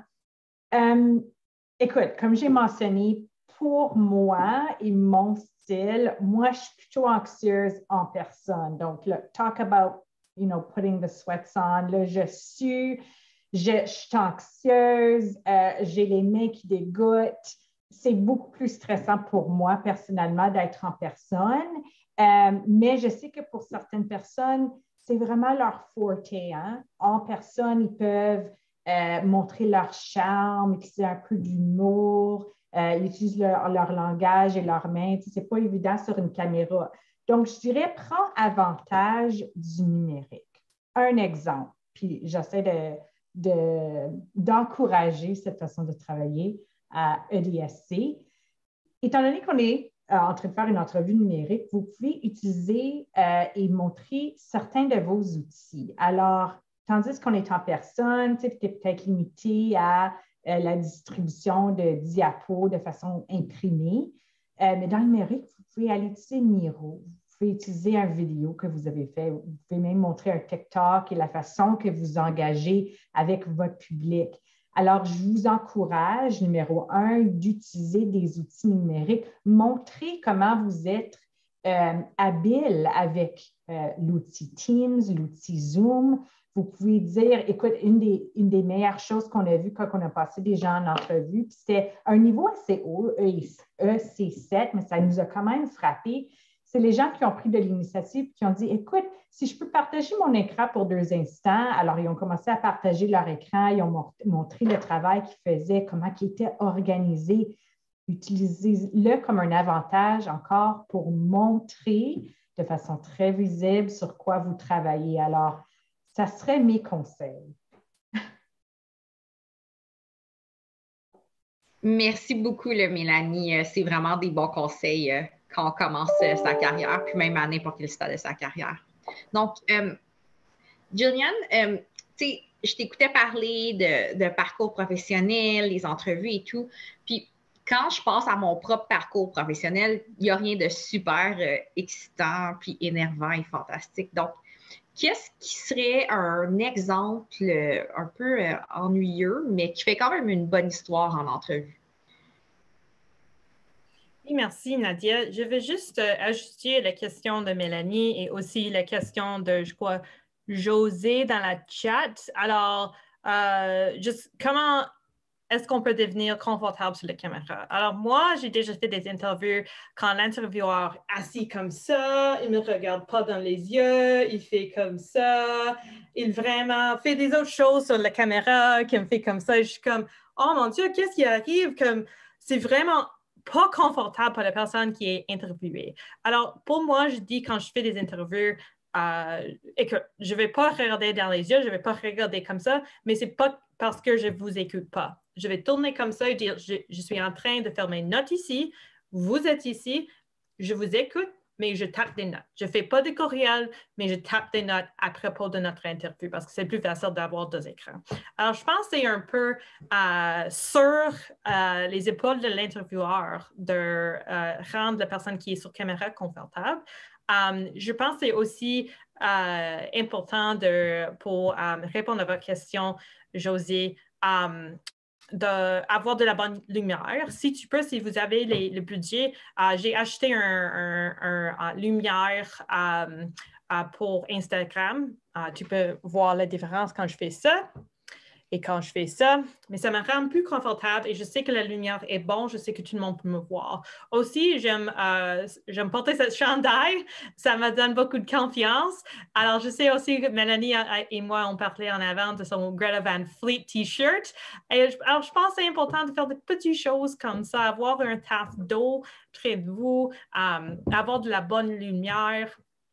Euh, écoute, comme j'ai mentionné, pour moi et mon style, moi, je suis plutôt anxieuse en personne. Donc, là, talk about, you know, putting the sweats on. Là, je suis, je, je suis anxieuse, euh, j'ai les mains qui dégoûtent. C'est beaucoup plus stressant pour moi, personnellement, d'être en personne. Euh, mais je sais que pour certaines personnes, c'est vraiment leur forte. Hein? En personne, ils peuvent euh, montrer leur charme, utiliser un peu d'humour. Euh, ils utilisent leur, leur langage et leurs mains. Tu sais, ce n'est pas évident sur une caméra. Donc, je dirais, prends avantage du numérique. Un exemple, puis j'essaie de, de, d'encourager cette façon de travailler à E D S C. Étant donné qu'on est euh, en train de faire une entrevue numérique, vous pouvez utiliser euh, et montrer certains de vos outils. Alors, tandis qu'on est en personne, tu es peut-être limité à Euh, la distribution de diapos de façon imprimée. Euh, mais dans le numérique, vous pouvez aller utiliser Miro, vous pouvez utiliser un vidéo que vous avez fait, vous pouvez même montrer un TikTok et la façon que vous engagez avec votre public. Alors, je vous encourage, numéro un, d'utiliser des outils numériques. Montrez comment vous êtes euh, habile avec euh, l'outil Teams, l'outil Zoom. Vous pouvez dire, écoute, une des, une des meilleures choses qu'on a vues quand on a passé des gens en entrevue, c'était un niveau assez haut, E C sept, mais ça nous a quand même frappé. C'est les gens qui ont pris de l'initiative et qui ont dit, écoute, si je peux partager mon écran pour deux instants, alors ils ont commencé à partager leur écran, ils ont montré le travail qu'ils faisaient, comment ils étaient organisés. Utilisez-le comme un avantage encore pour montrer de façon très visible sur quoi vous travaillez. Alors, ça serait mes conseils. Merci beaucoup, là, Mélanie. C'est vraiment des bons conseils euh, quand on commence euh, sa carrière, puis même à n'importe quel stade de sa carrière. Donc, euh, Jillian, euh, tu sais, je t'écoutais parler de, de parcours professionnel, les entrevues et tout. Puis, quand je pense à mon propre parcours professionnel, il n'y a rien de super euh, excitant, puis énervant et fantastique. Donc, qu'est-ce qui serait un exemple euh, un peu euh, ennuyeux, mais qui fait quand même une bonne histoire en entrevue? Oui, merci, Nadia. Je vais juste euh, ajouter la question de Mélanie et aussi la question de, je crois, José dans la chat. Alors, euh, juste comment est-ce qu'on peut devenir confortable sur la caméra? Alors, moi, j'ai déjà fait des interviews quand l'intervieweur est assis comme ça, il ne me regarde pas dans les yeux, il fait comme ça, il vraiment fait des autres choses sur la caméra qui me fait comme ça. Je suis comme, oh mon Dieu, qu'est-ce qui arrive? Comme, c'est vraiment pas confortable pour la personne qui est interviewée. Alors, pour moi, je dis quand je fais des interviews, euh, écoute, je ne vais pas regarder dans les yeux, je ne vais pas regarder comme ça, mais ce n'est pas parce que je ne vous écoute pas. Je vais tourner comme ça et dire, je, je suis en train de faire mes notes ici, vous êtes ici, je vous écoute, mais je tape des notes. Je ne fais pas de courriel, mais je tape des notes à propos de notre interview parce que c'est plus facile d'avoir deux écrans. Alors, je pense que c'est un peu euh, sur euh, les épaules de l'intervieweur de euh, rendre la personne qui est sur caméra confortable. Um, je pense que c'est aussi euh, important de, pour um, répondre à votre question, José, um, d'avoir de, de la bonne lumière. Si tu peux, si vous avez les, le budget, uh, j'ai acheté un, un, un, un lumière um, uh, pour Instagram. Uh, tu peux voir la différence quand je fais ça. Et quand je fais ça, mais ça me rend plus confortable et je sais que la lumière est bonne, je sais que tout le monde peut me voir. Aussi, j'aime euh, j'aime porter cette chandail, ça me donne beaucoup de confiance. Alors, je sais aussi que Mélanie et moi, on parlait en avant de son Greta Van Fleet T-shirt. Et je, alors, je pense que c'est important de faire des petites choses comme ça, avoir un tasse d'eau près de vous, um, avoir de la bonne lumière,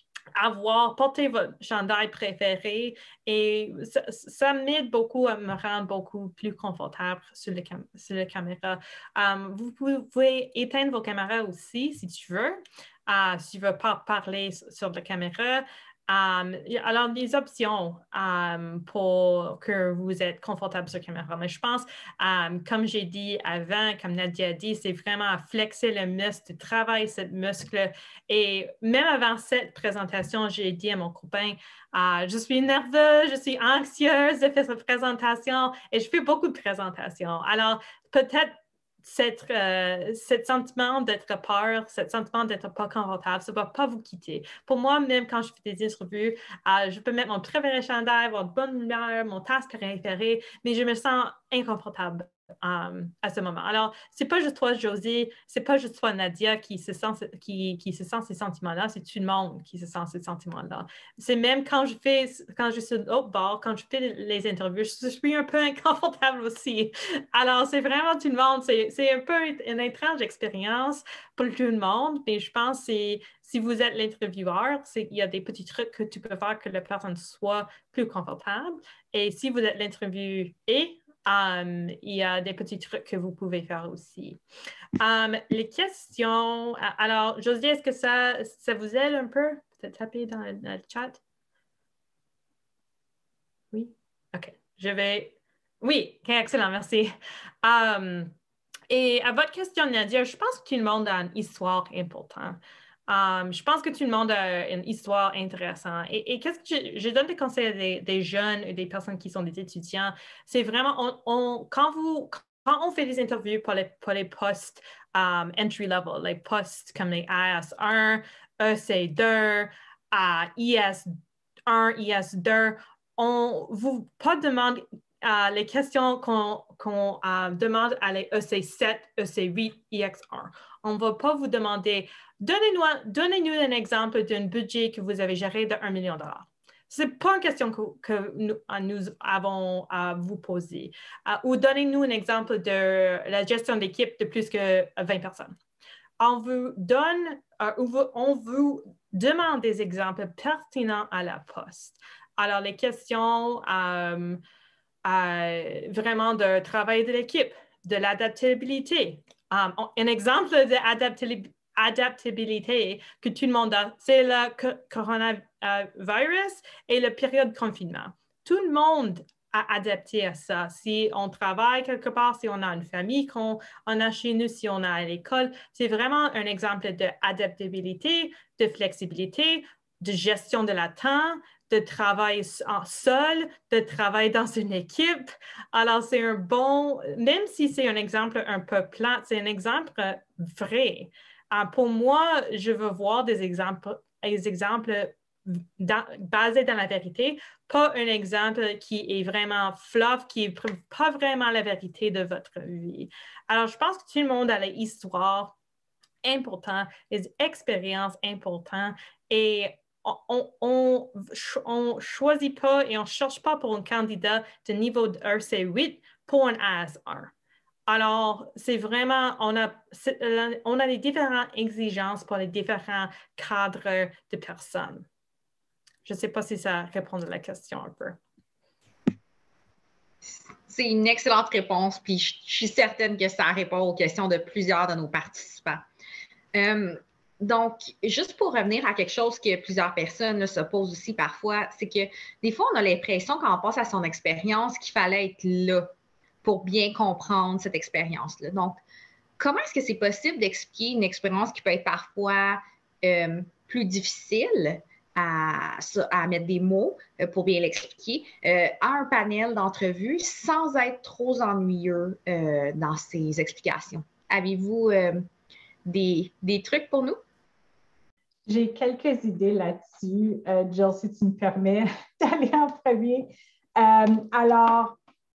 avoir, porter votre chandail préféré et ça, ça m'aide beaucoup à me rendre beaucoup plus confortable sur, le cam sur la caméra. Um, vous pouvez éteindre vos caméras aussi si tu veux, uh, si tu ne veux pas parler sur la caméra. Um, alors, des options um, pour que vous êtes confortable sur la caméra. Mais je pense, um, comme j'ai dit avant, comme Nadia a dit, c'est vraiment flexer le muscle, travailler ce muscle. Et même avant cette présentation, j'ai dit à mon copain, uh, je suis nerveuse, je suis anxieuse de faire cette présentation et je fais beaucoup de présentations. Alors, peut-être Cette, euh, ce sentiment d'être peur, ce sentiment d'être pas confortable, ça ne va pas vous quitter. Pour moi, même quand je fais des interviews, euh, je peux mettre mon préféré chandail, avoir de bonne lumière, mon tasse préféré, mais je me sens inconfortable um, à ce moment. Alors, c'est pas juste toi, José, c'est pas juste toi, Nadia, qui se sent, qui, qui se sent ces sentiments-là, c'est tout le monde qui se sent ces sentiments-là. C'est même quand je fais, quand je suis au bord, quand je fais les interviews, je suis un peu inconfortable aussi. Alors, c'est vraiment tout le monde, c'est c'est un peu une étrange expérience pour tout le monde, mais je pense que si vous êtes l'intervieweur, il y a des petits trucs que tu peux faire que la personne soit plus confortable. Et si vous êtes l'interviewé, um, il y a des petits trucs que vous pouvez faire aussi. Um, les questions. Alors, José, est-ce que ça, ça vous aide un peu? Peut-être taper dans le, dans le chat. Oui? OK. Je vais... Oui, okay, excellent, merci. Um, Et à votre question, Nadia, je pense que tout le monde a une histoire importante. Um, je pense que tout le monde a une histoire intéressante. Et, et qu'est-ce que je, je donne des conseils à des, des jeunes et des personnes qui sont des étudiants? C'est vraiment, on, on, quand, vous, quand on fait des interviews pour les, pour les postes um, entry-level, les postes comme les A S un, E C deux, uh, I S un, I S deux, on ne vous pas demande Uh, les questions qu'on qu'on uh, demande à les E C sept, E C huit, I X un. On ne va pas vous demander, donnez-nous donnez-nous un exemple d'un budget que vous avez géré de un million de dollars. Ce n'est pas une question que, que nous, uh, nous avons à vous poser. Uh, ou donnez-nous un exemple de la gestion d'équipe de plus que vingt personnes. On vous donne, uh, on vous demande des exemples pertinents à la poste. Alors, les questions... Um, Euh, vraiment de travail de l'équipe, de l'adaptabilité. Um, un exemple d'adaptabilité que tout le monde a, c'est le coronavirus et la période de confinement. Tout le monde a adapté à ça. Si on travaille quelque part, si on a une famille qu'on on a chez nous, si on a à l'école, c'est vraiment un exemple d'adaptabilité, de flexibilité, de gestion de la temps, de travail en seul, de travail dans une équipe. Alors, c'est un bon, même si c'est un exemple un peu plat, c'est un exemple vrai. Uh, pour moi, je veux voir des exemples, des exemples dans, basés dans la vérité, pas un exemple qui est vraiment fluff, qui n'est pas vraiment la vérité de votre vie. Alors, je pense que tout le monde a des histoires importantes, des expériences importantes et on ne choisit pas et on ne cherche pas pour un candidat de niveau de E C huit pour un A S un. Alors, c'est vraiment, on a, on a les différentes exigences pour les différents cadres de personnes. Je ne sais pas si ça répond à la question un peu. C'est une excellente réponse, puis je, je suis certaine que ça répond aux questions de plusieurs de nos participants. Euh, Donc, juste pour revenir à quelque chose que plusieurs personnes là, se posent aussi parfois, c'est que des fois, on a l'impression quand on passe à son expérience qu'il fallait être là pour bien comprendre cette expérience-là. Donc, comment est-ce que c'est possible d'expliquer une expérience qui peut être parfois euh, plus difficile à, à mettre des mots euh, pour bien l'expliquer, euh, à un panel d'entrevue sans être trop ennuyeux euh, dans ses explications. Avez-vous euh, des, des trucs pour nous? J'ai quelques idées là-dessus. Euh, Jill, si tu me permets d'aller en premier. Euh, alors,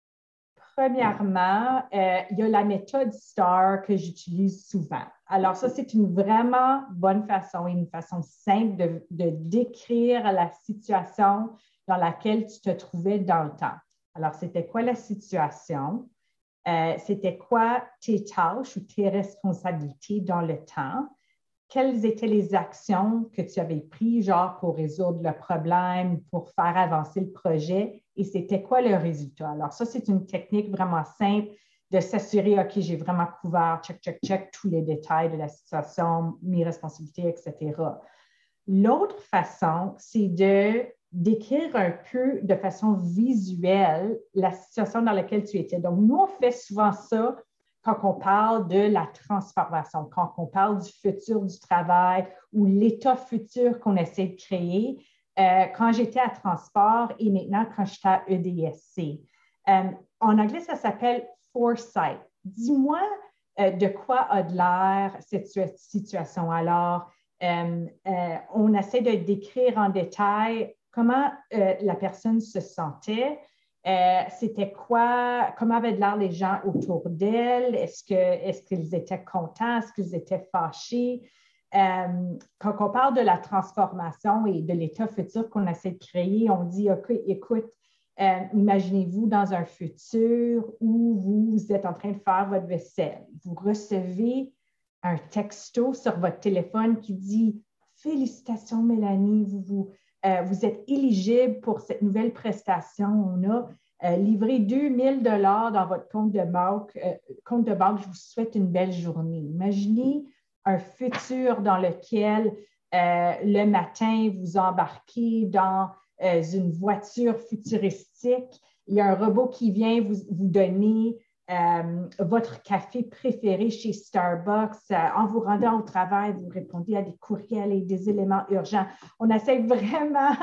premièrement, euh, il y a la méthode STAR que j'utilise souvent. Alors, ça, c'est une vraiment bonne façon et une façon simple de, de décrire la situation dans laquelle tu te trouvais dans le temps. Alors, c'était quoi la situation? Euh, c'était quoi tes tâches ou tes responsabilités dans le temps? Quelles étaient les actions que tu avais prises, genre pour résoudre le problème, pour faire avancer le projet, et c'était quoi le résultat? Alors, ça, c'est une technique vraiment simple de s'assurer, OK, j'ai vraiment couvert, check, check, check, tous les détails de la situation, mes responsabilités, et cetera. L'autre façon, c'est de décrire un peu de façon visuelle la situation dans laquelle tu étais. Donc, nous, on fait souvent ça quand on parle de la transformation, quand on parle du futur du travail ou l'état futur qu'on essaie de créer, euh, quand j'étais à Transport et maintenant quand j'étais à E D S C. Euh, en anglais, ça s'appelle foresight. Dis-moi euh, de quoi a de l'air cette situation. Alors, euh, euh, on essaie de décrire en détail comment euh, la personne se sentait. Euh, c'était quoi, comment avaient de l'air les gens autour d'elle? Est-ce que, est-ce qu'ils étaient contents? Est-ce qu'ils étaient fâchés? Euh, quand on parle de la transformation et de l'état futur qu'on essaie de créer, on dit, OK, écoute, euh, imaginez-vous dans un futur où vous êtes en train de faire votre vaisselle. Vous recevez un texto sur votre téléphone qui dit, félicitations Mélanie, vous vous Euh, vous êtes éligible pour cette nouvelle prestation. On a euh, livré deux mille dollars dans votre compte de banque. Euh, compte de banque. Je vous souhaite une belle journée. Imaginez un futur dans lequel euh, le matin, vous embarquez dans euh, une voiture futuristique. Il y a un robot qui vient vous, vous donner Euh, votre café préféré chez Starbucks. Euh, en vous rendant au travail, vous répondez à des courriels et des éléments urgents. On essaie vraiment,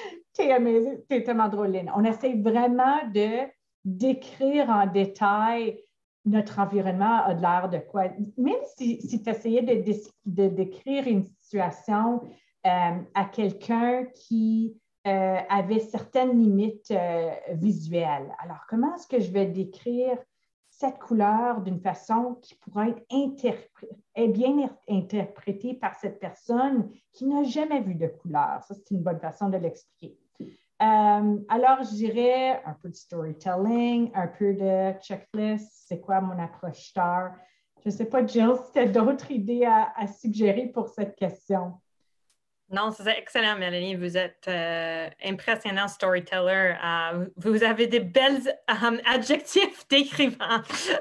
t'es tellement drôle, Lynn, on essaie vraiment de décrire en détail notre environnement a de l'air de quoi. Même si, si tu essayais de, de décrire une situation euh, à quelqu'un qui euh, avait certaines limites euh, visuelles. Alors, comment est-ce que je vais décrire cette couleur d'une façon qui pourrait être interpré- bien interprétée par cette personne qui n'a jamais vu de couleur? Ça, c'est une bonne façon de l'expliquer. Euh, alors, je dirais un peu de storytelling, un peu de checklist. C'est quoi mon approche STAR? Je ne sais pas, Jill, si tu as d'autres idées à, à suggérer pour cette question. Non, c'est excellent, Mélanie. Vous êtes euh, impressionnant storyteller. Uh, vous avez des belles um, adjectifs décrivants.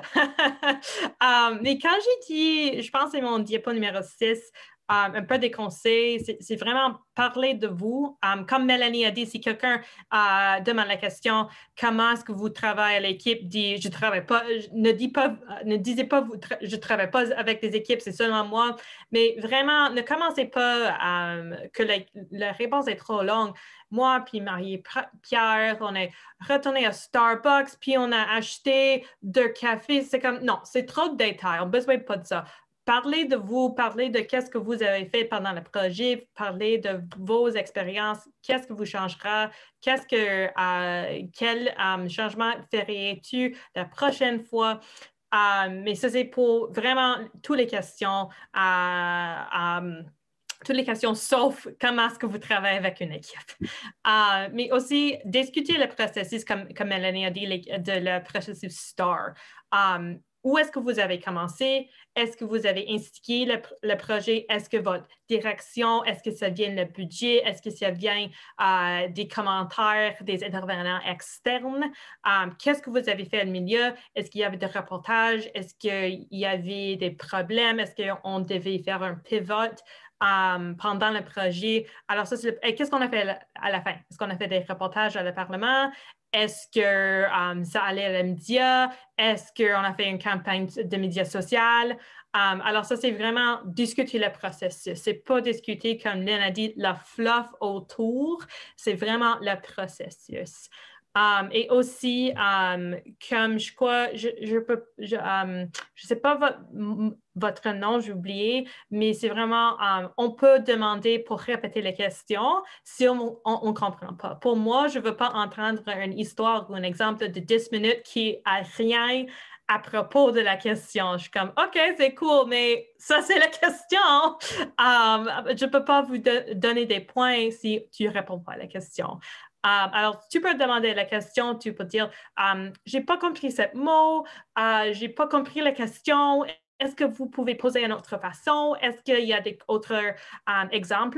um, mais quand j'ai dit, je pense que c'est mon diapo numéro six, um, un peu des conseils, c'est vraiment parler de vous. Um, comme Mélanie a dit, si quelqu'un uh, demande la question, comment est-ce que vous travaillez à l'équipe, dit, je travaille pas, ne, dis pas, ne disez pas, vous tra je ne travaille pas avec des équipes, c'est seulement moi. Mais vraiment, ne commencez pas um, que la, la réponse est trop longue. Moi puis Marie-Pierre, on est retourné à Starbucks, puis on a acheté deux cafés. C'est comme, non, c'est trop de détails. On n'a besoin pas de ça. Parlez de vous, parlez de qu'est-ce que vous avez fait pendant le projet, parlez de vos expériences, qu'est-ce que vous changerez, qu'est-ce que, euh, quel um, changement ferais-tu la prochaine fois. Uh, mais ça, c'est pour vraiment toutes les questions. Uh, um, toutes les questions sauf comment est-ce que vous travaillez avec une équipe. Uh, mais aussi, discuter le processus, comme, comme Mélanie a dit, les, de le processus STAR. Um, où est-ce que vous avez commencé? Est-ce que vous avez instigé le, le projet? Est-ce que votre direction, est-ce que ça vient le budget? Est-ce que ça vient uh, des commentaires des intervenants externes? Um, Qu'est-ce que vous avez fait au milieu? Est-ce qu'il y avait des reportages? Est-ce qu'il y avait des problèmes? Est-ce qu'on devait faire un pivot? Um, pendant le projet. Alors, ça, c'est qu'est-ce qu'on a fait à la fin? Est-ce qu'on a fait des reportages à le Parlement? Est-ce que um, ça allait à les médias? Est-ce qu'on a fait une campagne de médias sociaux? Um, alors, ça, c'est vraiment discuter le processus. C'est pas discuter, comme Lynn a dit, le fluff autour. C'est vraiment le processus. Um, et aussi, um, comme je crois, je je peux, je, um, je sais pas votre, votre nom, j'ai oublié, mais c'est vraiment, um, on peut demander pour répéter les questions si on ne comprend pas. Pour moi, je veux pas entendre une histoire ou un exemple de dix minutes qui a rien à propos de la question. Je suis comme, OK, c'est cool, mais ça, c'est la question. Um, je ne peux pas vous de donner des points si tu ne réponds pas à la question. Um, alors, tu peux demander la question, tu peux dire, um, j'ai pas compris ce mot, uh, j'ai pas compris la question, est-ce que vous pouvez poser une autre façon? Est-ce qu'il y a d'autres um, exemples?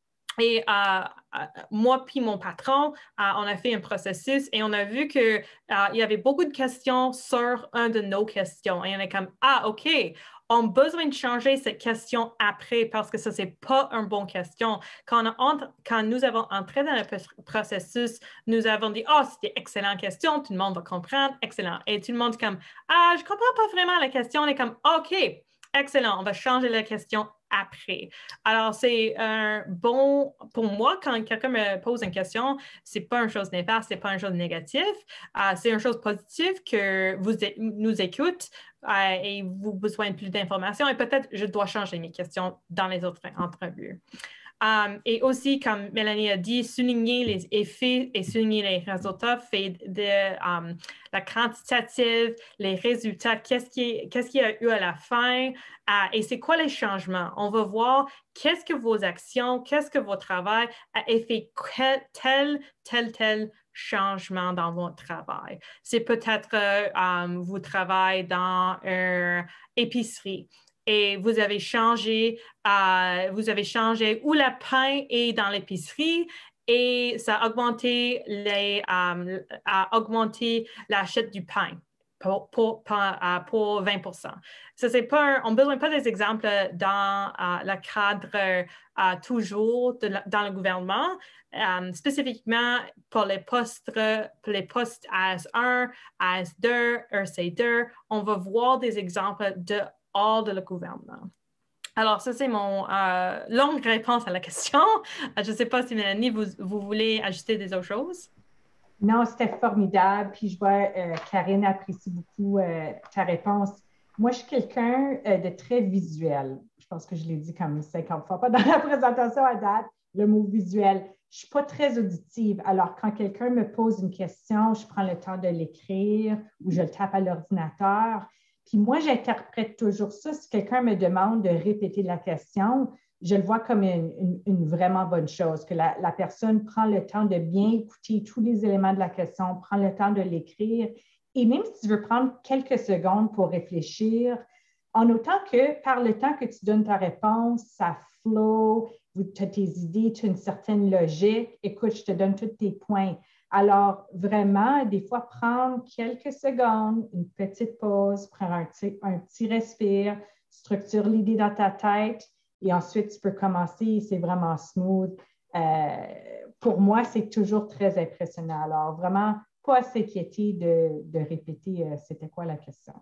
Et uh, uh, moi puis mon patron, uh, on a fait un processus et on a vu qu'il uh, y avait beaucoup de questions sur une de nos questions. Et on est comme, ah, OK, on a besoin de changer cette question après parce que ça, ce n'est pas une bonne question. Quand, on, quand nous avons entré dans le processus, nous avons dit, oh, c'était une excellente question, tout le monde va comprendre, excellent. Et tout le monde est comme, ah, je ne comprends pas vraiment la question. On est comme, OK, excellent, on va changer la question après. Alors, c'est un bon, pour moi, quand quelqu'un me pose une question, ce n'est pas une chose néfaste, ce n'est pas une chose négative, uh, c'est une chose positive que vous nous écoutez uh, et vous avez besoin de plus d'informations et peut-être je dois changer mes questions dans les autres entrevues. Um, et aussi, comme Mélanie a dit, souligner les effets et souligner les résultats, fait de um, la quantitative, les résultats, qu'est-ce qui, qu'est-ce qu'il y a eu à la fin uh, et c'est quoi les changements. On va voir qu'est-ce que vos actions, qu'est-ce que votre travail a fait tel, tel, tel changement dans votre travail. C'est peut-être euh, um, vous travaillez dans une épicerie. Et vous avez changé, euh, vous avez changé où le pain est dans l'épicerie et ça a augmenté, les, euh, a augmenté l'achat du pain pour, pour, pour, pour vingt pour cent. Ça, c'est pas un, on n'a besoin pas des exemples dans euh, le cadre euh, toujours de, dans le gouvernement, euh, spécifiquement pour les postes, pour les postes A S un, A S deux, E C deux. On va voir des exemples de hors de le gouvernement. Alors, ça, c'est mon euh, longue réponse à la question. Je ne sais pas si, Mélanie, vous, vous voulez ajouter des autres choses? Non, c'était formidable. Puis je vois, euh, Karine apprécie beaucoup euh, ta réponse. Moi, je suis quelqu'un euh, de très visuel. Je pense que je l'ai dit comme cinquante fois, pas dans la présentation à date, le mot visuel. Je ne suis pas très auditive. Alors, quand quelqu'un me pose une question, je prends le temps de l'écrire ou je le tape à l'ordinateur. Puis moi, j'interprète toujours ça. Si quelqu'un me demande de répéter la question, je le vois comme une, une, une vraiment bonne chose, que la, la personne prend le temps de bien écouter tous les éléments de la question, prend le temps de l'écrire. Et même si tu veux prendre quelques secondes pour réfléchir, en autant que par le temps que tu donnes ta réponse, ça flow, tu as tes idées, tu as une certaine logique. Écoute, je te donne tous tes points. Alors, vraiment, des fois, prendre quelques secondes, une petite pause, prendre un petit, un petit respire, structure l'idée dans ta tête et ensuite, tu peux commencer. C'est vraiment smooth. Euh, pour moi, c'est toujours très impressionnant. Alors, vraiment, pas à s'inquiéter de, de répéter euh, c'était quoi la question.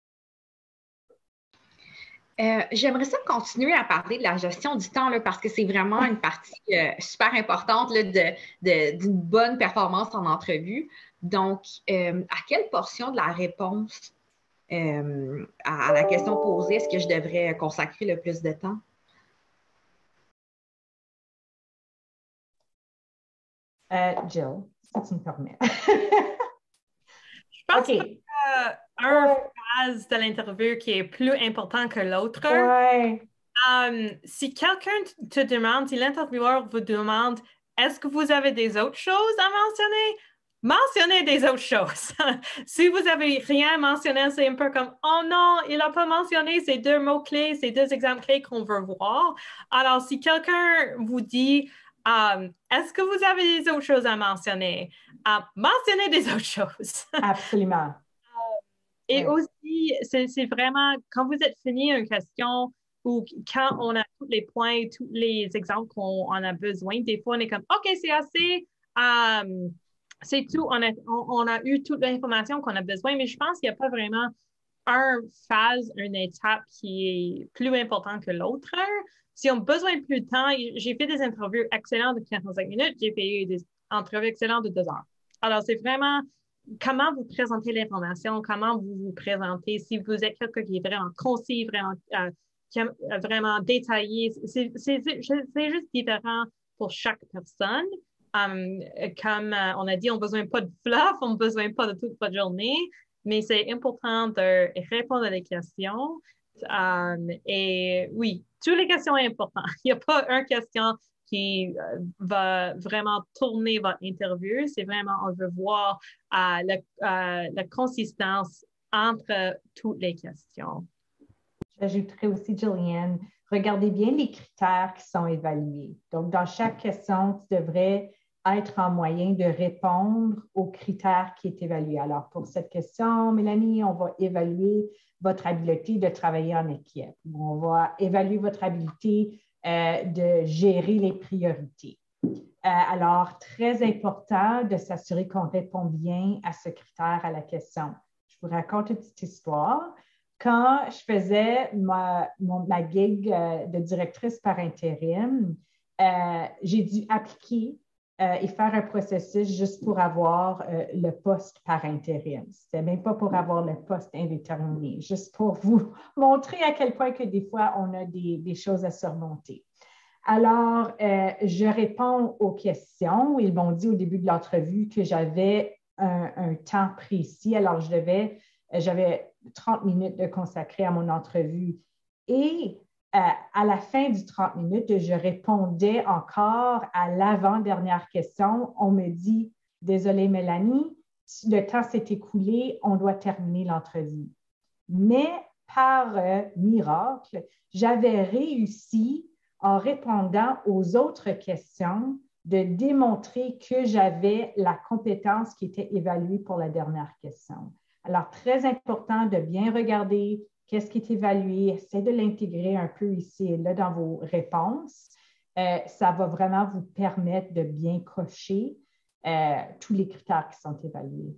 Euh, J'aimerais ça continuer à parler de la gestion du temps là, parce que c'est vraiment une partie euh, super importante là, de, de, d'une bonne performance en entrevue. Donc, euh, à quelle portion de la réponse euh, à, à la question posée est-ce que je devrais consacrer le plus de temps? Euh, Jill, si tu me permets. Je pense OK. que euh, un ouais. phase de l'interview qui est plus important que l'autre. Ouais. Um, si quelqu'un te demande, si l'intervieweur vous demande, est-ce que vous avez des autres choses à mentionner? Mentionnez des autres choses. Si vous n'avez rien mentionné, c'est un peu comme, oh non, il n'a pas mentionné ces deux mots-clés, ces deux exemples clés qu'on veut voir. Alors, si quelqu'un vous dit, um, est-ce que vous avez des autres choses à mentionner? Uh, mentionnez des autres choses. Absolument. Et ouais. aussi, c'est, c'est vraiment, quand vous êtes fini une question, ou quand on a tous les points, tous les exemples qu'on en a besoin, des fois, on est comme, OK, c'est assez, um, c'est tout. On a, on, on a eu toute l'information qu'on a besoin, mais je pense qu'il n'y a pas vraiment une phase, une étape qui est plus importante que l'autre. Si on a besoin de plus de temps, j'ai fait des interviews excellentes de quarante-cinq minutes, j'ai fait des entrevues excellentes de deux heures. Alors, c'est vraiment comment vous présentez l'information, comment vous vous présentez. Si vous êtes quelqu'un qui est vraiment concis, vraiment, euh, vraiment détaillé, c'est juste différent pour chaque personne. Um, comme euh, on a dit, on n'a besoin pas de fluff, on n'a besoin pas de toute votre journée, mais c'est important de répondre à des questions. Um, et oui, toutes les questions sont importantes. Il n'y a pas une question qui euh, va vraiment tourner votre interview. C'est vraiment, on veut voir euh, la, euh, la consistance entre toutes les questions. J'ajouterais aussi, Jillian, regardez bien les critères qui sont évalués. Donc, dans chaque question, tu devrais être en moyen de répondre aux critères qui est évalué. Alors, pour cette question, Mélanie, on va évaluer votre habileté de travailler en équipe. On va évaluer votre habileté euh, de gérer les priorités. Euh, alors, très important de s'assurer qu'on répond bien à ce critère, à la question. Je vous raconte une petite histoire. Quand je faisais ma, mon, ma gig euh, de directrice par intérim, euh, j'ai dû appliquer euh, et faire un processus juste pour avoir euh, le poste par intérim. Ce n'était même pas pour avoir le poste indéterminé, juste pour vous montrer à quel point que des fois, on a des, des choses à surmonter. Alors, euh, je réponds aux questions. Ils m'ont dit au début de l'entrevue que j'avais un, un temps précis. Alors, je devais, j'avais trente minutes de consacrer à mon entrevue. Et euh, à la fin du trente minutes, je répondais encore à l'avant-dernière question. On me dit, « Désolée, Mélanie, le temps s'est écoulé, on doit terminer l'entrevue. » Mais par euh, miracle, j'avais réussi, en répondant aux autres questions, de démontrer que j'avais la compétence qui était évaluée pour la dernière question. Alors, très important de bien regarder qu'est-ce qui est évalué, essayez de l'intégrer un peu ici et là dans vos réponses. Euh, ça va vraiment vous permettre de bien cocher euh, tous les critères qui sont évalués.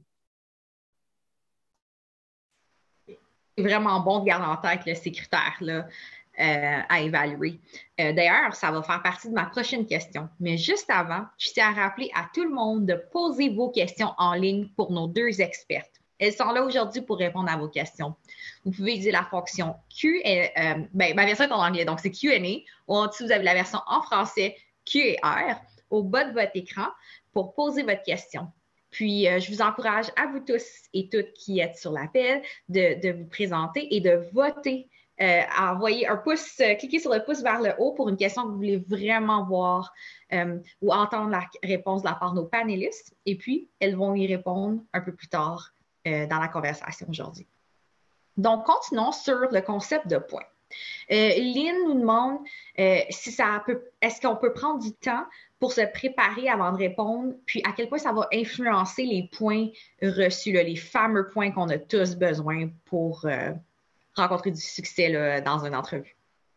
C'est vraiment bon de garder en tête là, ces critères-là euh, à évaluer. Euh, D'ailleurs, ça va faire partie de ma prochaine question. Mais juste avant, je tiens à rappeler à tout le monde de poser vos questions en ligne pour nos deux expertes. Elles sont là aujourd'hui pour répondre à vos questions. Vous pouvez utiliser la fonction Q, et, euh, ben, ma version est en anglais, donc c'est Q and A. En dessous, vous avez la version en français Q et R au bas de votre écran pour poser votre question. Puis, euh, je vous encourage à vous tous et toutes qui êtes sur l'appel de, de vous présenter et de voter, euh, à envoyer un pouce, euh, cliquez sur le pouce vers le haut pour une question que vous voulez vraiment voir euh, ou entendre la réponse de la part de nos panélistes. Et puis, elles vont y répondre un peu plus tard euh, dans la conversation aujourd'hui. Donc, continuons sur le concept de points. Euh, Lynn nous demande euh, si ça peut, est-ce qu'on peut prendre du temps pour se préparer avant de répondre, puis à quel point ça va influencer les points reçus, là, les fameux points qu'on a tous besoin pour euh, rencontrer du succès là, dans une entrevue.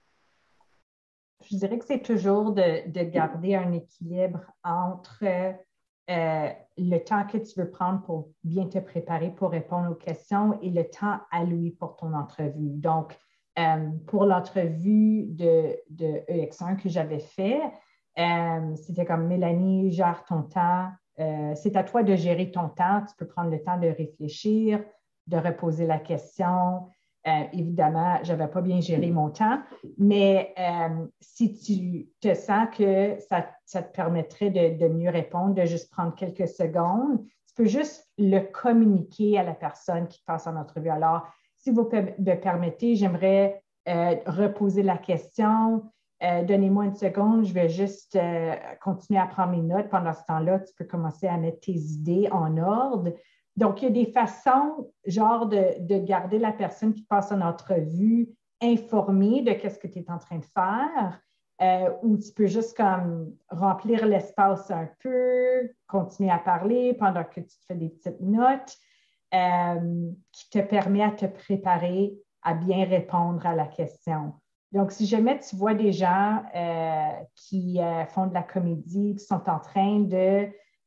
Je dirais que c'est toujours de, de garder un équilibre entre euh, le temps que tu veux prendre pour bien te préparer pour répondre aux questions et le temps alloué pour ton entrevue. Donc, euh, pour l'entrevue de, de E X un que j'avais fait, euh, c'était comme Mélanie, gère ton temps. Euh, c'est à toi de gérer ton temps. Tu peux prendre le temps de réfléchir, de reposer la question. Euh, évidemment, je n'avais pas bien géré mon temps, mais euh, si tu te sens que ça, ça te permettrait de, de mieux répondre, de juste prendre quelques secondes, tu peux juste le communiquer à la personne qui passe en entrevue. Alors, si vous me permettez, j'aimerais euh, reposer la question. Euh, donnez-moi une seconde, je vais juste euh, continuer à prendre mes notes. Pendant ce temps-là, tu peux commencer à mettre tes idées en ordre. Donc, il y a des façons, genre, de, de garder la personne qui passe en entrevue informée de ce que tu es en train de faire, euh, ou tu peux juste comme remplir l'espace un peu, continuer à parler pendant que tu te fais des petites notes, euh, qui te permet à te préparer à bien répondre à la question. Donc, si jamais tu vois des gens euh, qui euh, font de la comédie, qui sont en train de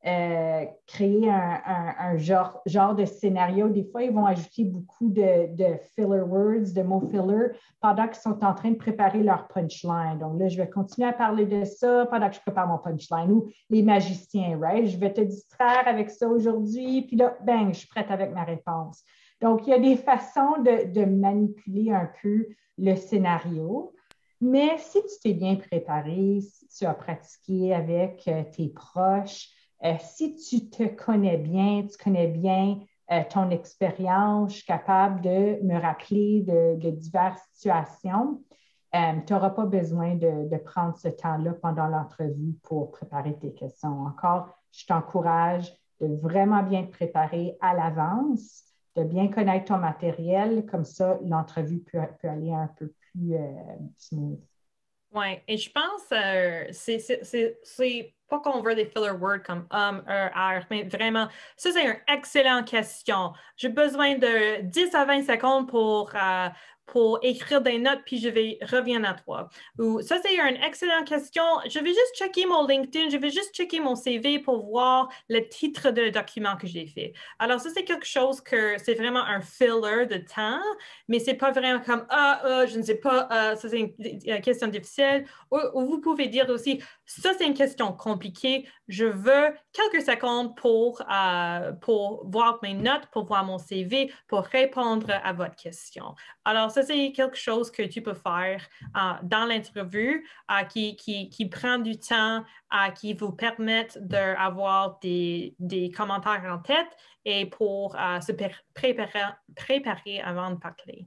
euh, créer un, un, un genre, genre de scénario. Des fois, ils vont ajouter beaucoup de, de filler words, de mots filler, pendant qu'ils sont en train de préparer leur punchline. Donc là, je vais continuer à parler de ça pendant que je prépare mon punchline. Ou les magiciens, right? Je vais te distraire avec ça aujourd'hui, puis là, bang, je suis prête avec ma réponse. Donc, il y a des façons de, de manipuler un peu le scénario. Mais si tu t'es bien préparé, si tu as pratiqué avec euh, tes proches, euh, si tu te connais bien, tu connais bien euh, ton expérience, je suis capable de me rappeler de, de diverses situations, euh, tu n'auras pas besoin de, de prendre ce temps-là pendant l'entrevue pour préparer tes questions. Encore, je t'encourage de vraiment bien te préparer à l'avance, de bien connaître ton matériel, comme ça, l'entrevue peut, peut aller un peu plus euh, smooth. Oui, et je pense euh, c'est, c'est, c'est, c'est pas qu'on veut des filler words comme um, er, er, mais vraiment, ça c'est une excellente question. J'ai besoin de dix à vingt secondes pour, euh, pour écrire des notes, puis je vais revenir à toi. Ou ça c'est une excellente question. Je vais juste checker mon LinkedIn, je vais juste checker mon C V pour voir le titre de document que j'ai fait. Alors ça c'est quelque chose que c'est vraiment un filler de temps, mais c'est pas vraiment comme ah, ah je ne sais pas, ah, ça c'est une, une question difficile. Ou, ou vous pouvez dire aussi, ça c'est une question compliquée, je veux quelques secondes pour, euh, pour voir mes notes, pour voir mon C V, pour répondre à votre question. Alors ça c'est quelque chose que tu peux faire euh, dans l'interview euh, qui, qui, qui prend du temps, euh, qui vous permettent d'avoir des, des commentaires en tête et pour euh, se préparer, préparer avant de parler.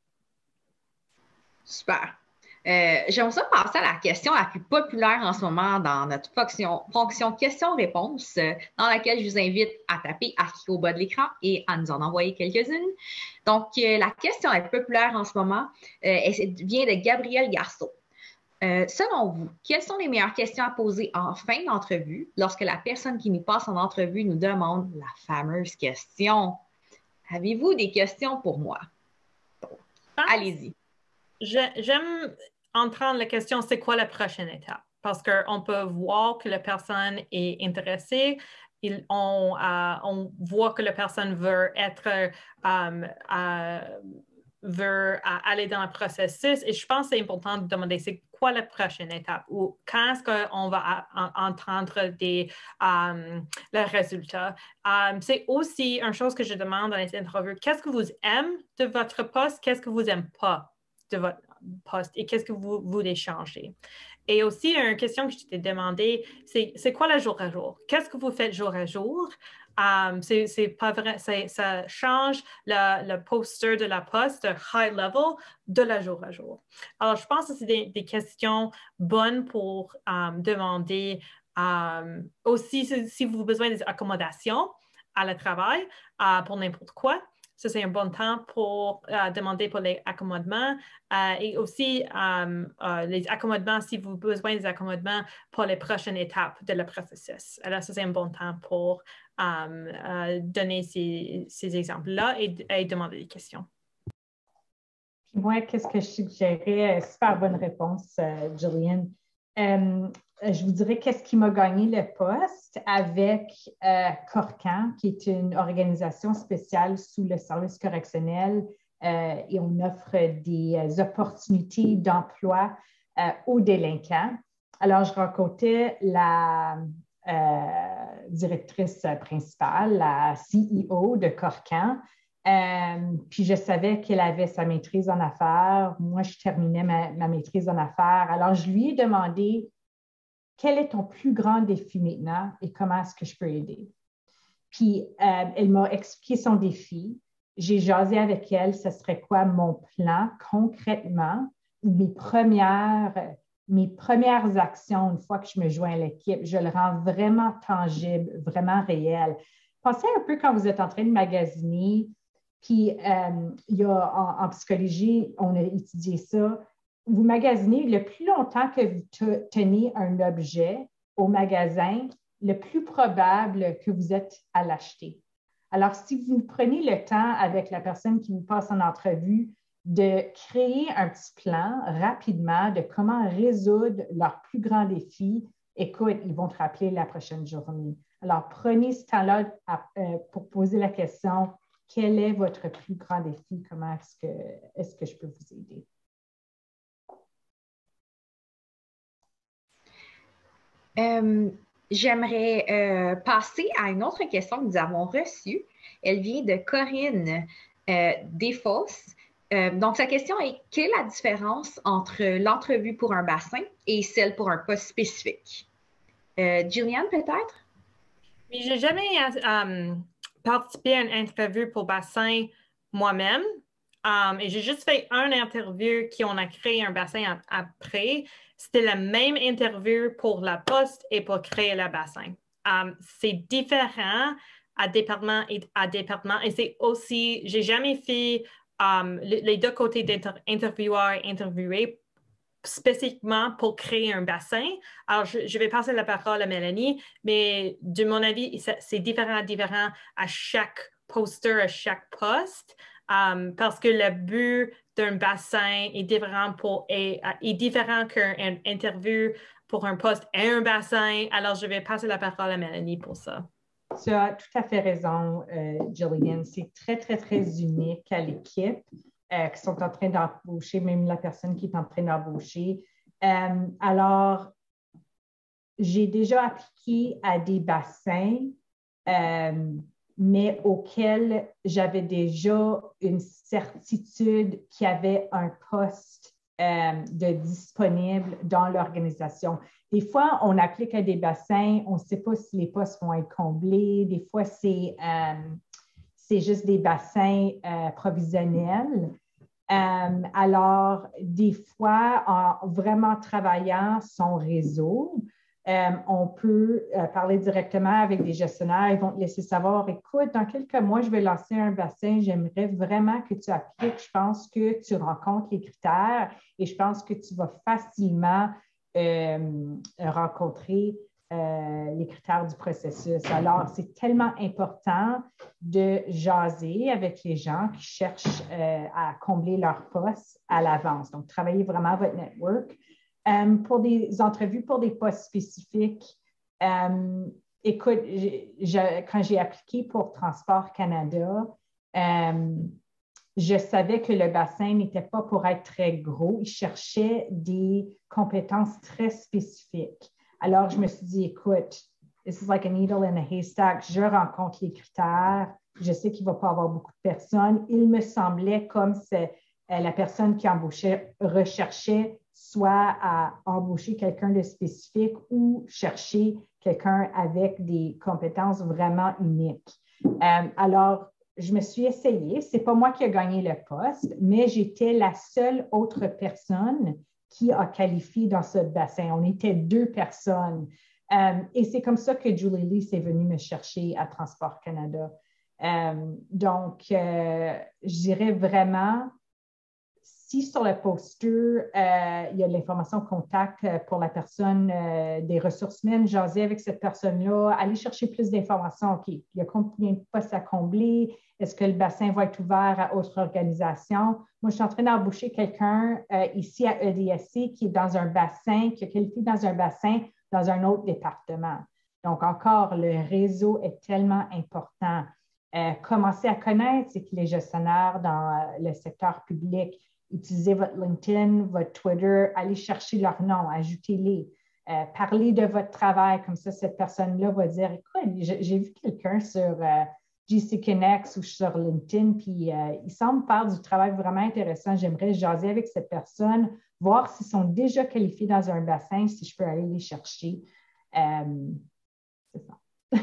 Super. Euh, J'aimerais ça passer à la question la plus populaire en ce moment dans notre fonction, fonction questions-réponses, euh, dans laquelle je vous invite à taper « Archi » au bas de l'écran et à nous en envoyer quelques-unes. Donc, euh, la question la plus populaire en ce moment euh, elle vient de Gabriel Garceau. Euh, selon vous, quelles sont les meilleures questions à poser en fin d'entrevue lorsque la personne qui nous passe en entrevue nous demande la fameuse question? Avez-vous des questions pour moi? Donc, allez-y. J'aime entendre la question, c'est quoi la prochaine étape? Parce qu'on peut voir que la personne est intéressée, il, on, euh, on voit que la personne veut être, euh, euh, veut euh, aller dans le processus. Et je pense que c'est important de demander, c'est quoi la prochaine étape? Ou quand est-ce qu'on va entendre des, um, les résultats? Um, c'est aussi une chose que je demande dans les interviews. Qu'est-ce que vous aimez de votre poste? Qu'est-ce que vous n'aimez pas de votre poste et qu'est-ce que vous voulez changer? Et aussi, une question que je t'ai demandé, c'est, c'est quoi le jour à jour? Qu'est-ce que vous faites jour à jour? Um, c'est, c'est pas vrai, ça change le, le poster de la poste, high level, de la jour à jour. Alors, je pense que c'est des, des questions bonnes pour um, demander um, aussi si, si vous avez besoin d'accommodations à le travail uh, pour n'importe quoi. Ça, c'est un bon temps pour euh, demander pour les accommodements euh, et aussi euh, euh, les accommodements, si vous avez besoin des accommodements pour les prochaines étapes de le processus. Alors, ça, c'est un bon temps pour euh, euh, donner ces, ces exemples-là et, et demander des questions. Puis moi, qu'est-ce que je suggérais? Super bonne réponse, euh, Jillian. Euh, je vous dirais qu'est-ce qui m'a gagné le poste avec euh, Corcan, qui est une organisation spéciale sous le service correctionnel euh, et on offre des euh, opportunités d'emploi euh, aux délinquants. Alors, je rencontrais la euh, directrice principale, la C E O de Corcan. Euh, puis je savais qu'elle avait sa maîtrise en affaires. Moi, je terminais ma, ma maîtrise en affaires. Alors, je lui ai demandé quel est ton plus grand défi maintenant et comment est-ce que je peux aider? Puis, euh, elle m'a expliqué son défi. J'ai jasé avec elle, ce serait quoi mon plan concrètement ou mes premières, mes premières actions une fois que je me joins à l'équipe. Je le rends vraiment tangible, vraiment réel. Pensez un peu quand vous êtes en train de magasiner. Puis, euh, il y a en, en psychologie, on a étudié ça. Vous magasinez, le plus longtemps que vous te, tenez un objet au magasin, le plus probable que vous êtes à l'acheter. Alors, si vous prenez le temps avec la personne qui vous passe en entrevue de créer un petit plan rapidement de comment résoudre leur plus grand défi, écoute, ils vont te rappeler la prochaine journée. Alors, prenez ce temps-là euh, pour poser la question, quel est votre plus grand défi? Comment est-ce que, est-ce que je peux vous aider? Euh, j'aimerais euh, passer à une autre question que nous avons reçue. Elle vient de Corinne euh, Desfos. Euh, donc, sa question est, quelle est la différence entre l'entrevue pour un bassin et celle pour un poste spécifique? Euh, Jillian, peut-être? Oui, j'ai jamais euh, participé à une interview pour bassin moi-même. Um, et j'ai juste fait une interview qui on a créé un bassin après. C'était la même interview pour la poste et pour créer le bassin. Um, c'est différent à département et à département. Et c'est aussi, j'ai jamais fait um, les, les deux côtés d'intervieweur et interviewé spécifiquement pour créer un bassin. Alors, je, je vais passer la parole à Mélanie, mais de mon avis, c'est différent, différent à chaque poster, à chaque poste, um, parce que le but d'un bassin est différent, pour, est, est différent qu'un interview pour un poste et un bassin. Alors, je vais passer la parole à Mélanie pour ça. Tu as tout à fait raison, euh, Jillian. C'est très, très, très unique à l'équipe. Euh, qui sont en train d'embaucher, même la personne qui est en train d'embaucher. Euh, alors, j'ai déjà appliqué à des bassins, euh, mais auxquels j'avais déjà une certitude qu'il y avait un poste euh, de disponible dans l'organisation. Des fois, on applique à des bassins, on ne sait pas si les postes vont être comblés. Des fois, c'est... Euh, c'est juste des bassins euh, provisionnels. Euh, alors, des fois, en vraiment travaillant son réseau, euh, on peut euh, parler directement avec des gestionnaires. Ils vont te laisser savoir, écoute, dans quelques mois, je vais lancer un bassin. J'aimerais vraiment que tu appliques. Je pense que tu rencontres les critères et je pense que tu vas facilement euh, rencontrer Euh, les critères du processus. Alors, c'est tellement important de jaser avec les gens qui cherchent euh, à combler leur poste à l'avance. Donc, travaillez vraiment votre network. Euh, pour des entrevues, pour des postes spécifiques, euh, écoute, je, quand j'ai appliqué pour Transport Canada, euh, je savais que le bassin n'était pas pour être très gros. Ils cherchaient des compétences très spécifiques. Alors, je me suis dit, écoute, this is like a needle in a haystack. Je rencontre les critères. Je sais qu'il ne va pas y avoir beaucoup de personnes. Il me semblait comme c'est, euh, la personne qui embauchait recherchait soit à embaucher quelqu'un de spécifique ou chercher quelqu'un avec des compétences vraiment uniques. Euh, alors, je me suis essayée. Ce n'est pas moi qui ai gagné le poste, mais j'étais la seule autre personne qui a qualifié dans ce bassin. On était deux personnes. Um, et c'est comme ça que Julie Lee est venue me chercher à Transport Canada. Um, donc, euh, je dirais vraiment, si sur le poster, euh, il y a de l'information contact pour la personne euh, des ressources humaines, jaser avec cette personne-là, aller chercher plus d'informations. OK, il y a combien de postes à combler? Est-ce que le bassin va être ouvert à autres organisations? Moi, je suis en train d'embaucher quelqu'un euh, ici à E D S C qui est dans un bassin, qui a qualifié dans un bassin dans un autre département. Donc, encore, le réseau est tellement important. Euh, commencez à connaître, c'est que les gestionnaires dans euh, le secteur public, utilisez votre LinkedIn, votre Twitter, allez chercher leur nom, ajoutez-les. Euh, parlez de votre travail, comme ça, cette personne-là va dire, écoute, j'ai vu quelqu'un sur euh, G C Connect ou sur LinkedIn, puis euh, il semble faire du travail vraiment intéressant. J'aimerais jaser avec cette personne, voir s'ils sont déjà qualifiés dans un bassin, si je peux aller les chercher. Euh, c'est ça.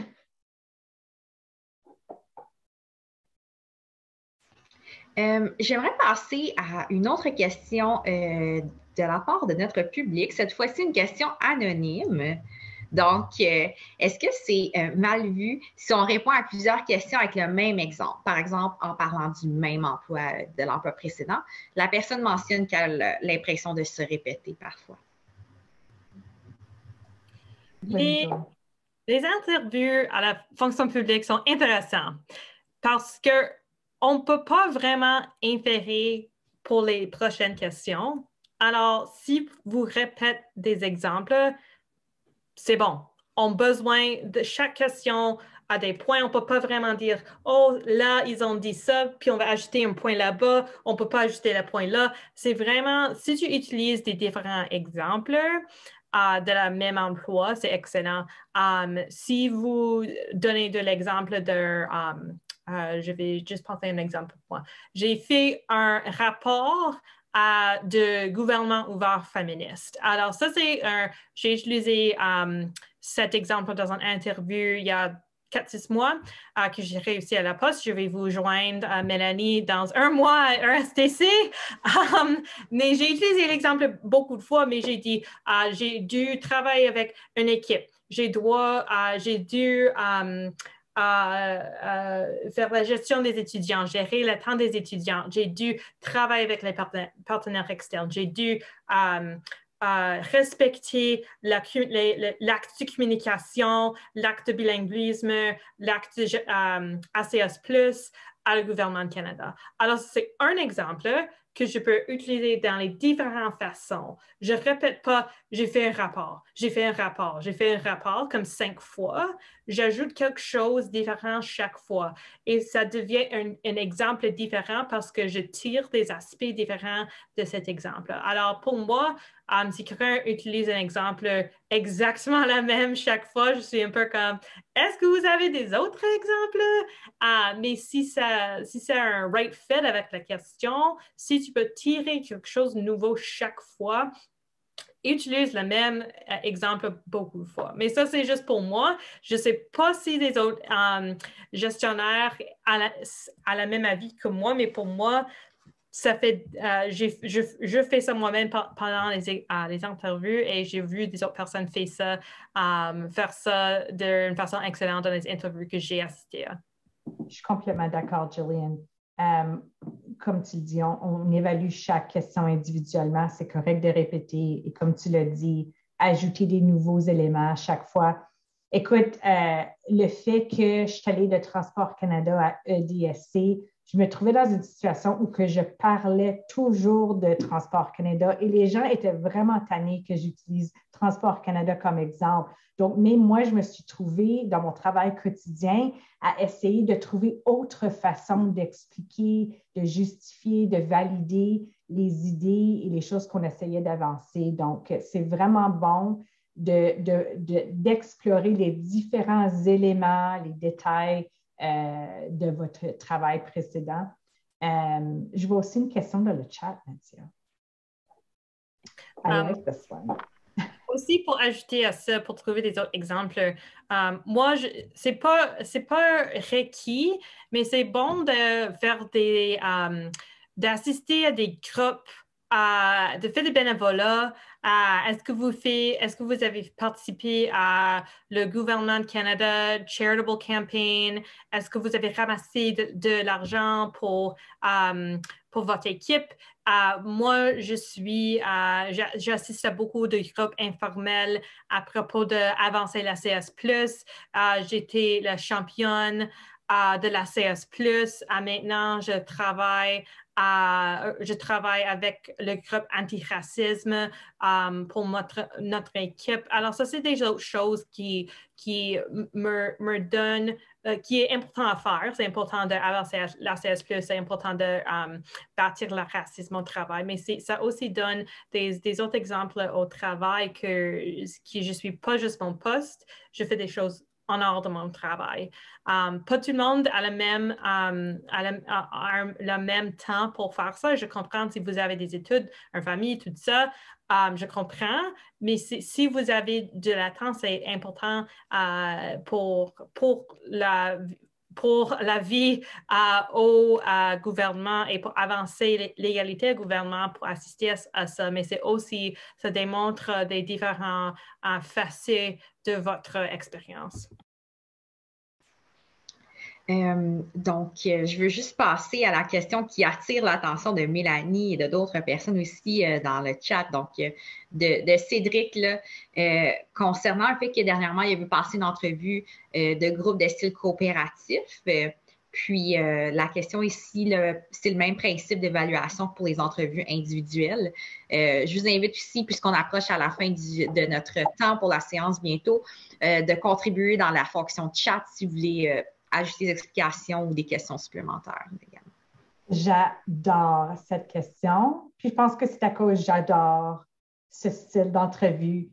Euh, j'aimerais passer à une autre question euh, de la part de notre public. Cette fois-ci, une question anonyme. Donc, euh, est-ce que c'est euh, mal vu si on répond à plusieurs questions avec le même exemple? Par exemple, en parlant du même emploi de l'emploi précédent, la personne mentionne qu'elle a l'impression de se répéter parfois. Les, les interviews à la fonction publique sont intéressantes parce que on ne peut pas vraiment inférer pour les prochaines questions. Alors, si vous répétez des exemples, c'est bon. ont besoin de chaque question à des points. On ne peut pas vraiment dire, oh, là, ils ont dit ça, puis on va ajouter un point là-bas. On ne peut pas ajouter le point là. C'est vraiment, si tu utilises des différents exemples uh, de la même emploi, c'est excellent. Um, si vous donnez de l'exemple de, um, uh, je vais juste penser un exemple pour moi. J'ai fait un rapport uh, de gouvernement ouvert féministe. Alors, ça, c'est un, j'ai utilisé um, cet exemple dans une interview il y a quatre six mois uh, que j'ai réussi à la poste. Je vais vous joindre, uh, Mélanie, dans un mois à E S T C. Um, mais j'ai utilisé l'exemple beaucoup de fois, mais j'ai dit, uh, j'ai dû travailler avec une équipe. J'ai uh, j'ai dû um, uh, uh, faire la gestion des étudiants, gérer le temps des étudiants. J'ai dû travailler avec les partenaires, partenaires externes. J'ai dû um, Uh, respecter l'acte de communication, l'acte de bilinguisme, l'acte de um, A C S plus, à le gouvernement du Canada. Alors, c'est un exemple que je peux utiliser dans les différentes façons. Je ne répète pas, j'ai fait un rapport, j'ai fait un rapport, j'ai fait un rapport comme cinq fois. J'ajoute quelque chose de différent chaque fois. Et ça devient un, un exemple différent parce que je tire des aspects différents de cet exemple. Alors, pour moi, um, si quelqu'un utilise un exemple exactement la même chaque fois, je suis un peu comme, est-ce que vous avez des autres exemples? Uh, mais si, ça, si c'est un right fit avec la question, si tu peux tirer quelque chose de nouveau chaque fois, utilise le même euh, exemple beaucoup de fois. Mais ça, c'est juste pour moi. Je ne sais pas si les autres um, gestionnaires ont la, la même avis que moi, mais pour moi, ça fait, euh, j'ai, je, je fais ça moi-même pendant les, euh, les interviews et j'ai vu des autres personnes faire ça, um, faire ça d'une façon excellente dans les interviews que j'ai assistées à. Je suis complètement d'accord, Jillian. Um, comme tu le dis, on, on évalue chaque question individuellement. C'est correct de répéter et comme tu l'as dit, ajouter des nouveaux éléments à chaque fois. Écoute, euh, le fait que je suis allée de Transport Canada à E D S C, je me trouvais dans une situation où que je parlais toujours de Transport Canada et les gens étaient vraiment tannés que j'utilise Transport Canada comme exemple. Donc, même moi, je me suis trouvée dans mon travail quotidien à essayer de trouver autre façon d'expliquer, de justifier, de valider les idées et les choses qu'on essayait d'avancer. Donc, c'est vraiment bon de, de, de, d'explorer les différents éléments, les détails euh, de votre travail précédent. Euh, je vois aussi une question dans le chat, Nadia. I um, like this one. Aussi, pour ajouter à ça, pour trouver des autres exemples, um, moi, ce n'est pas, c'est pas requis, mais c'est bon de faire des, um, d'assister à des groupes, uh, de faire des bénévolats. Uh, est-ce que vous faites, est-ce que vous avez participé à le gouvernement du Canada Charitable Campaign? Est-ce que vous avez ramassé de, de l'argent pour, um, pour votre équipe? Uh, moi, je suis, uh, j'assiste à beaucoup de groupes informels à propos d'avancer la C S plus. Uh, J'étais la championne uh, de la C S plus. Uh, maintenant, je travaille, uh, je travaille avec le groupe antiracisme um, pour notre, notre équipe. Alors, ça, c'est des autres choses qui, qui me, me donnent, uh, qui est important à faire. C'est important d'avancer la C S plus, c'est important de um, bâtir le racisme au travail, mais ça aussi donne des, des autres exemples au travail que, que je ne suis pas juste mon poste, je fais des choses en dehors de mon travail. Um, pas tout le monde a le même, um, a le, a, a le même temps pour faire ça. Je comprends si vous avez des études, une famille, tout ça. Um, je comprends, mais si, si vous avez de la temps, c'est important uh, pour, pour la pour la vie uh, au uh, gouvernement et pour avancer l'égalité au gouvernement, pour assister à, à ça. Mais c'est aussi, ça démontre des différents uh, facettes de votre expérience. Euh, donc, euh, je veux juste passer à la question qui attire l'attention de Mélanie et de d'autres personnes aussi euh, dans le chat, donc euh, de, de Cédric, là, euh, concernant le fait que dernièrement, il avait passé une entrevue euh, de groupe de style coopératif. Euh, Puis euh, la question ici, c'est le même principe d'évaluation pour les entrevues individuelles. Euh, je vous invite aussi, puisqu'on approche à la fin du, de notre temps pour la séance bientôt, euh, de contribuer dans la fonction chat si vous voulez euh, ajouter des explications ou des questions supplémentaires également. J'adore cette question. Puis je pense que c'est à cause que j'adore ce style d'entrevue.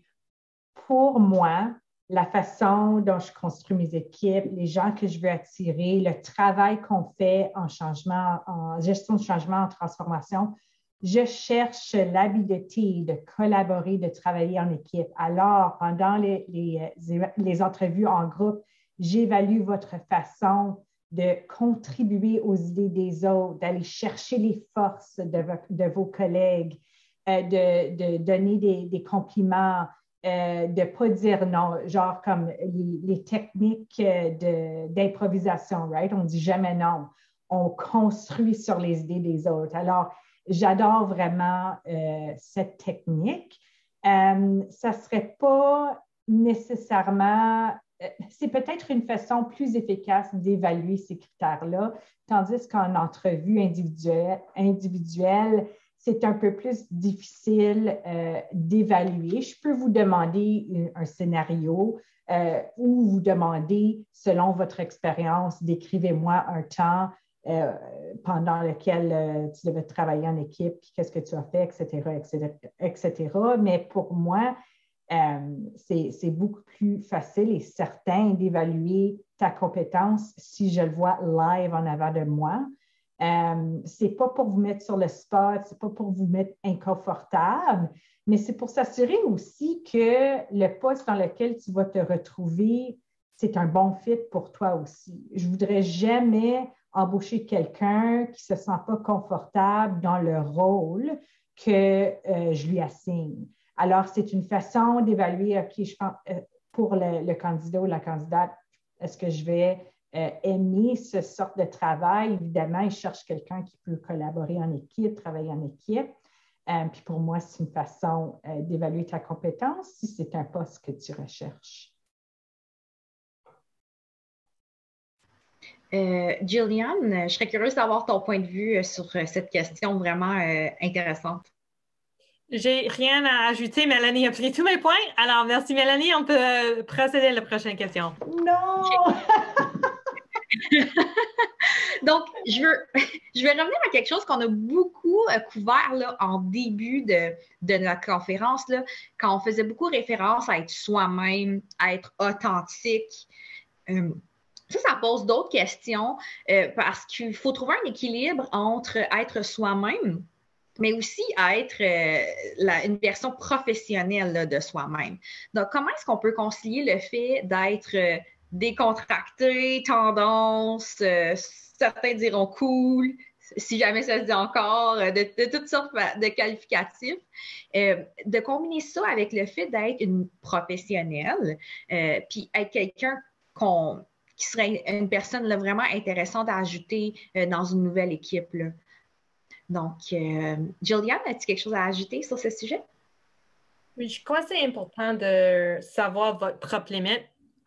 Pour moi, la façon dont je construis mes équipes, les gens que je veux attirer, le travail qu'on fait en changement, en gestion de changement, en transformation, je cherche l'habileté de collaborer, de travailler en équipe. Alors, pendant les, les, les entrevues en groupe, j'évalue votre façon de contribuer aux idées des autres, d'aller chercher les forces de, de vos collègues, euh, de, de donner des, des compliments, euh, de ne pas dire non, genre comme les, les techniques d'improvisation, right? On ne dit jamais non. On construit sur les idées des autres. Alors, j'adore vraiment euh, cette technique. Euh, ça ne serait pas nécessairement... C'est peut-être une façon plus efficace d'évaluer ces critères-là, tandis qu'en entrevue individuelle, individuelle c'est un peu plus difficile euh, d'évaluer. Je peux vous demander un scénario euh, ou vous demander, selon votre expérience, décrivez-moi un temps euh, pendant lequel euh, tu devais travailler en équipe, puis qu'est-ce que tu as fait, et cetera, et cetera, et cetera. Mais pour moi, Euh, c'est beaucoup plus facile et certain d'évaluer ta compétence si je le vois live en avant de moi. Euh, ce n'est pas pour vous mettre sur le spot, ce n'est pas pour vous mettre inconfortable, mais c'est pour s'assurer aussi que le poste dans lequel tu vas te retrouver, c'est un bon fit pour toi aussi. Je ne voudrais jamais embaucher quelqu'un qui ne se sent pas confortable dans le rôle que euh, je lui assigne. Alors, c'est une façon d'évaluer, OK, je pense, euh, pour le, le candidat ou la candidate, est-ce que je vais euh, aimer ce sorte de travail? Évidemment, il cherche quelqu'un qui peut collaborer en équipe, travailler en équipe. Euh, puis pour moi, c'est une façon euh, d'évaluer ta compétence si c'est un poste que tu recherches. Euh, Jillian, je serais curieuse d'avoir ton point de vue sur cette question vraiment euh, intéressante. J'ai rien à ajouter. Mélanie a pris tous mes points. Alors, merci Mélanie. On peut procéder à la prochaine question. Non! Donc, je veux, je vais revenir à quelque chose qu'on a beaucoup euh, couvert là, en début de, de notre conférence, là, quand on faisait beaucoup référence à être soi-même, à être authentique. Euh, ça, ça pose d'autres questions euh, parce qu'il faut trouver un équilibre entre être soi-même, mais aussi à être euh, la, une version professionnelle là, de soi-même. Donc, comment est-ce qu'on peut concilier le fait d'être euh, décontracté, tendance, euh, certains diront cool, si jamais ça se dit encore, de, de toutes sortes de qualificatifs, euh, de combiner ça avec le fait d'être une professionnelle, euh, puis être quelqu'un qu'on, qui serait une personne là, vraiment intéressante à ajouter euh, dans une nouvelle équipe, là. Donc, euh, Jillian, as-tu quelque chose à ajouter sur ce sujet? Oui, je crois que c'est important de savoir votre propre limite.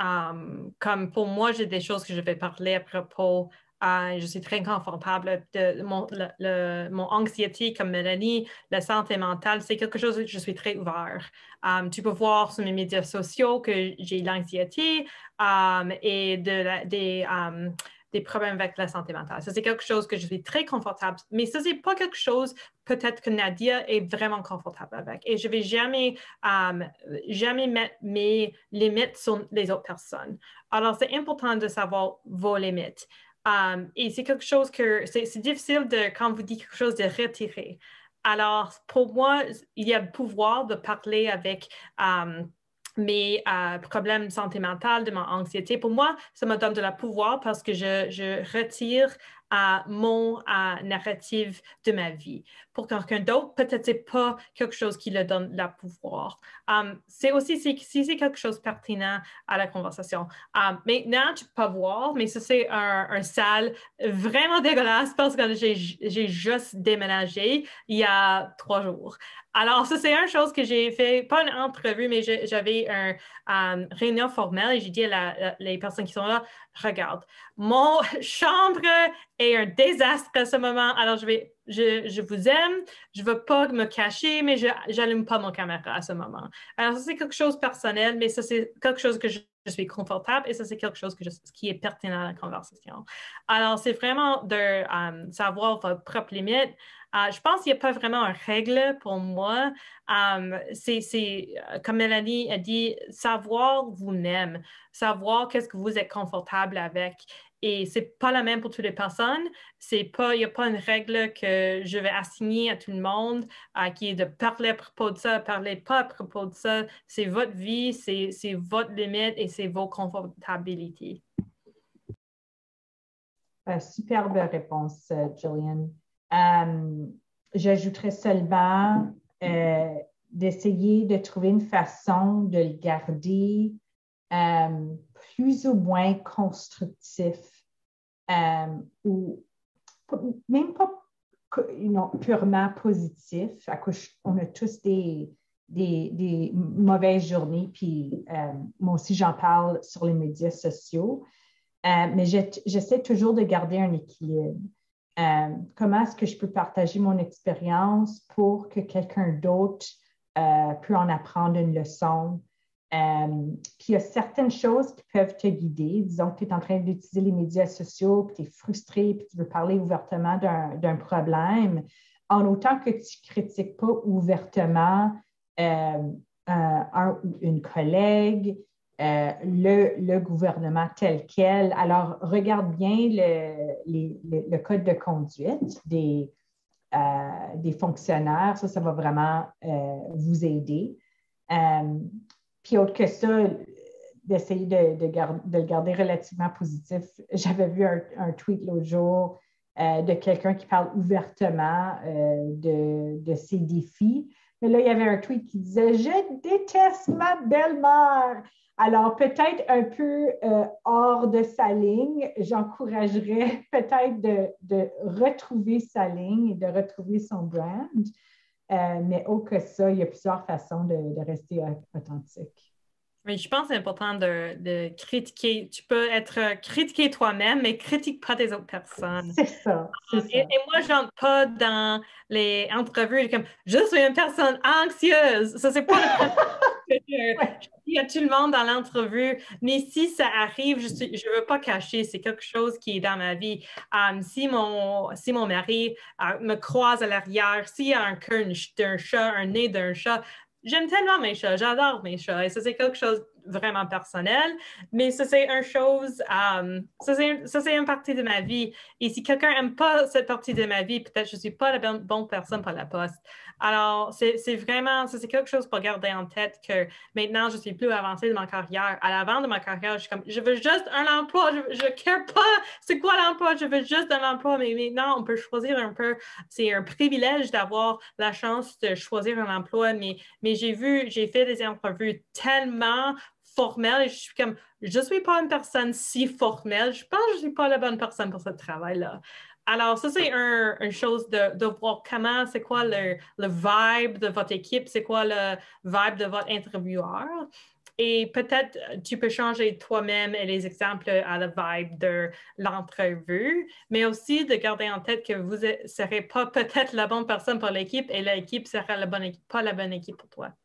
Um, comme pour moi, j'ai des choses que je vais parler à propos. Uh, je suis très confortable de mon, le, le, mon anxiété, comme Mélanie, la santé mentale, c'est quelque chose que je suis très ouvert. Um, tu peux voir sur mes médias sociaux que j'ai l'anxiété um, et de la, des... Um, des problèmes avec la santé mentale. Ça, c'est quelque chose que je suis très confortable, mais ça, c'est pas quelque chose peut-être que Nadia est vraiment confortable avec. Et je vais jamais, um, jamais mettre mes limites sur les autres personnes. Alors, c'est important de savoir vos limites. Um, et c'est quelque chose que, c'est, c'est difficile de, quand vous dites quelque chose, de retirer. Alors, pour moi, il y a le pouvoir de parler avec... Um, mes euh, problèmes de santé mentale, de mon anxiété. Pour moi, ça me donne de la pouvoir parce que je, je retire euh, mon euh, narratif de ma vie. Pour quelqu'un d'autre, peut-être c'est pas quelque chose qui le donne la pouvoir. Um, c'est aussi si, si c'est quelque chose pertinent à la conversation. Um, maintenant, tu peux pas voir, mais ça, c'est un, un salle vraiment dégueulasse parce que j'ai, j'ai juste déménagé il y a trois jours. Alors, ça, c'est une chose que j'ai fait, pas une entrevue, mais je, j'avais une um, réunion formelle et j'ai dit à la, la, les personnes qui sont là, regarde, mon chambre est un désastre à ce moment, alors je vais, je, je vous aime, je ne veux pas me cacher, mais je n'allume pas mon caméra à ce moment. Alors, ça, c'est quelque chose de personnel, mais ça, c'est quelque chose que je, je suis confortable et ça, c'est quelque chose que je, qui est pertinent à la conversation. Alors, c'est vraiment de um, savoir vos propres limites. Uh, je pense qu'il n'y a pas vraiment une règle pour moi. Um, c'est, c'est, comme Mélanie a dit, savoir vous-même, savoir qu'est-ce que vous êtes confortable avec. Et ce n'est pas la même pour toutes les personnes. C'est pas, il n'y a pas une règle que je vais assigner à tout le monde uh, qui est de parler à propos de ça, parler pas à propos de ça. C'est votre vie, c'est, c'est votre limite et c'est vos confortabilités. Euh, superbe réponse, Jillian. Euh, j'ajouterais seulement euh, d'essayer de trouver une façon de le garder euh, plus ou moins constructif euh, ou même pas you know, purement positif. À cause, on a tous des, des, des mauvaises journées, puis euh, moi aussi j'en parle sur les médias sociaux, euh, mais j'essaie toujours de garder un équilibre. Euh, comment est-ce que je peux partager mon expérience pour que quelqu'un d'autre euh, peut en apprendre une leçon? Euh, puis il y a certaines choses qui peuvent te guider. Disons que tu es en train d'utiliser les médias sociaux, puis tu es frustré, puis tu veux parler ouvertement d'un, d'un problème. En autant que tu ne critiques pas ouvertement euh, un, un ou une collègue, Euh, le, le gouvernement tel quel. Alors, regarde bien le, les, le, le code de conduite des, euh, des fonctionnaires. Ça, ça va vraiment euh, vous aider. Euh, puis, autre que ça, d'essayer de, de, gar- de le garder relativement positif. J'avais vu un, un tweet l'autre jour euh, de quelqu'un qui parle ouvertement euh, de, de ses défis. Mais là, il y avait un tweet qui disait « Je déteste ma belle-mère ». Alors, peut-être un peu euh, hors de sa ligne, j'encouragerais peut-être de, de retrouver sa ligne et de retrouver son brand. Euh, mais autre que ça, il y a plusieurs façons de, de rester authentique. Mais je pense que c'est important de, de critiquer. Tu peux être critiqué toi-même, mais critique pas des autres personnes. C'est ça, c'est ça. Et, et moi, je n'entre pas dans les entrevues comme « Je suis une personne anxieuse ». Ça, c'est pas le principe que je, Ouais. je dis à tout le monde dans l'entrevue. Mais si ça arrive, je ne veux pas cacher. C'est quelque chose qui est dans ma vie. Um, si, mon, si mon mari uh, me croise à l'arrière, s'il y a un cœur d'un chat, un nez d'un chat, j'aime tellement mes chats, j'adore mes chats et ça, c'est quelque chose de vraiment personnel, mais ça, c'est une chose, um, ça, c'est, ça, c'est une partie de ma vie. Et si quelqu'un n'aime pas cette partie de ma vie, peut-être je ne suis pas la bonne, bonne personne pour la poste. Alors, c'est, c'est vraiment, ça, c'est quelque chose pour garder en tête que maintenant, je suis plus avancée de ma carrière. À l'avant de ma carrière, je suis comme, je veux juste un emploi, je ne care pas c'est quoi l'emploi, je veux juste un emploi, mais maintenant, on peut choisir un peu, c'est un privilège d'avoir la chance de choisir un emploi, mais, mais j'ai vu, j'ai fait des entrevues tellement formelles et je suis comme, je ne suis pas une personne si formelle, je pense que je ne suis pas la bonne personne pour ce travail-là. Alors, ça, c'est un, une chose de, de voir comment, c'est quoi le, le vibe de votre équipe, c'est quoi le vibe de votre intervieweur. Et peut-être tu peux changer toi-même et les exemples à la vibe de l'entrevue, mais aussi de garder en tête que vous ne serez pas peut-être la bonne personne pour l'équipe et l'équipe sera la bonne équipe, pas la bonne équipe pour toi.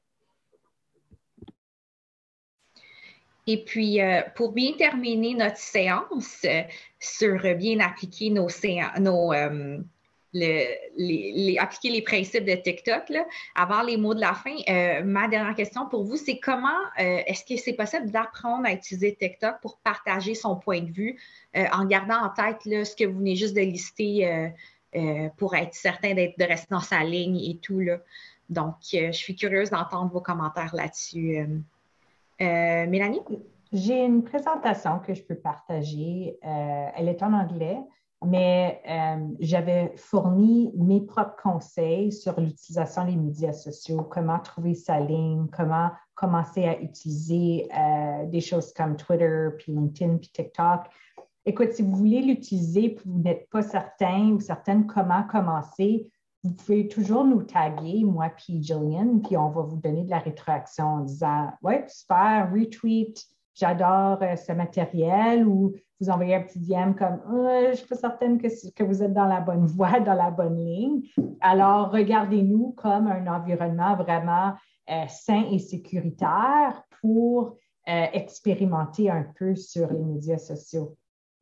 Et puis, euh, pour bien terminer notre séance euh, sur bien appliquer nos, séances, nos euh, le, les, les, appliquer les principes de TikTok, là, avant les mots de la fin, euh, ma dernière question pour vous, c'est comment euh, est-ce que c'est possible d'apprendre à utiliser TikTok pour partager son point de vue euh, en gardant en tête là, ce que vous venez juste de lister euh, euh, pour être certain d'être, de rester dans sa ligne et tout, là. Donc, euh, je suis curieuse d'entendre vos commentaires là-dessus. Euh, Euh, Mélanie? J'ai une présentation que je peux partager. Euh, elle est en anglais, mais euh, j'avais fourni mes propres conseils sur l'utilisation des médias sociaux, comment trouver sa ligne, comment commencer à utiliser euh, des choses comme Twitter, puis LinkedIn, puis TikTok. Écoute, si vous voulez l'utiliser et vous n'êtes pas certain ou certaine comment commencer, vous pouvez toujours nous taguer, moi puis Jillian, puis on va vous donner de la rétroaction en disant « Ouais, super, retweet, j'adore euh, ce matériel, ou vous envoyez un petit D M comme euh, je ne suis pas certaine que, que vous êtes dans la bonne voie, dans la bonne ligne. Alors, regardez-nous comme un environnement vraiment euh, sain et sécuritaire pour euh, expérimenter un peu sur les médias sociaux.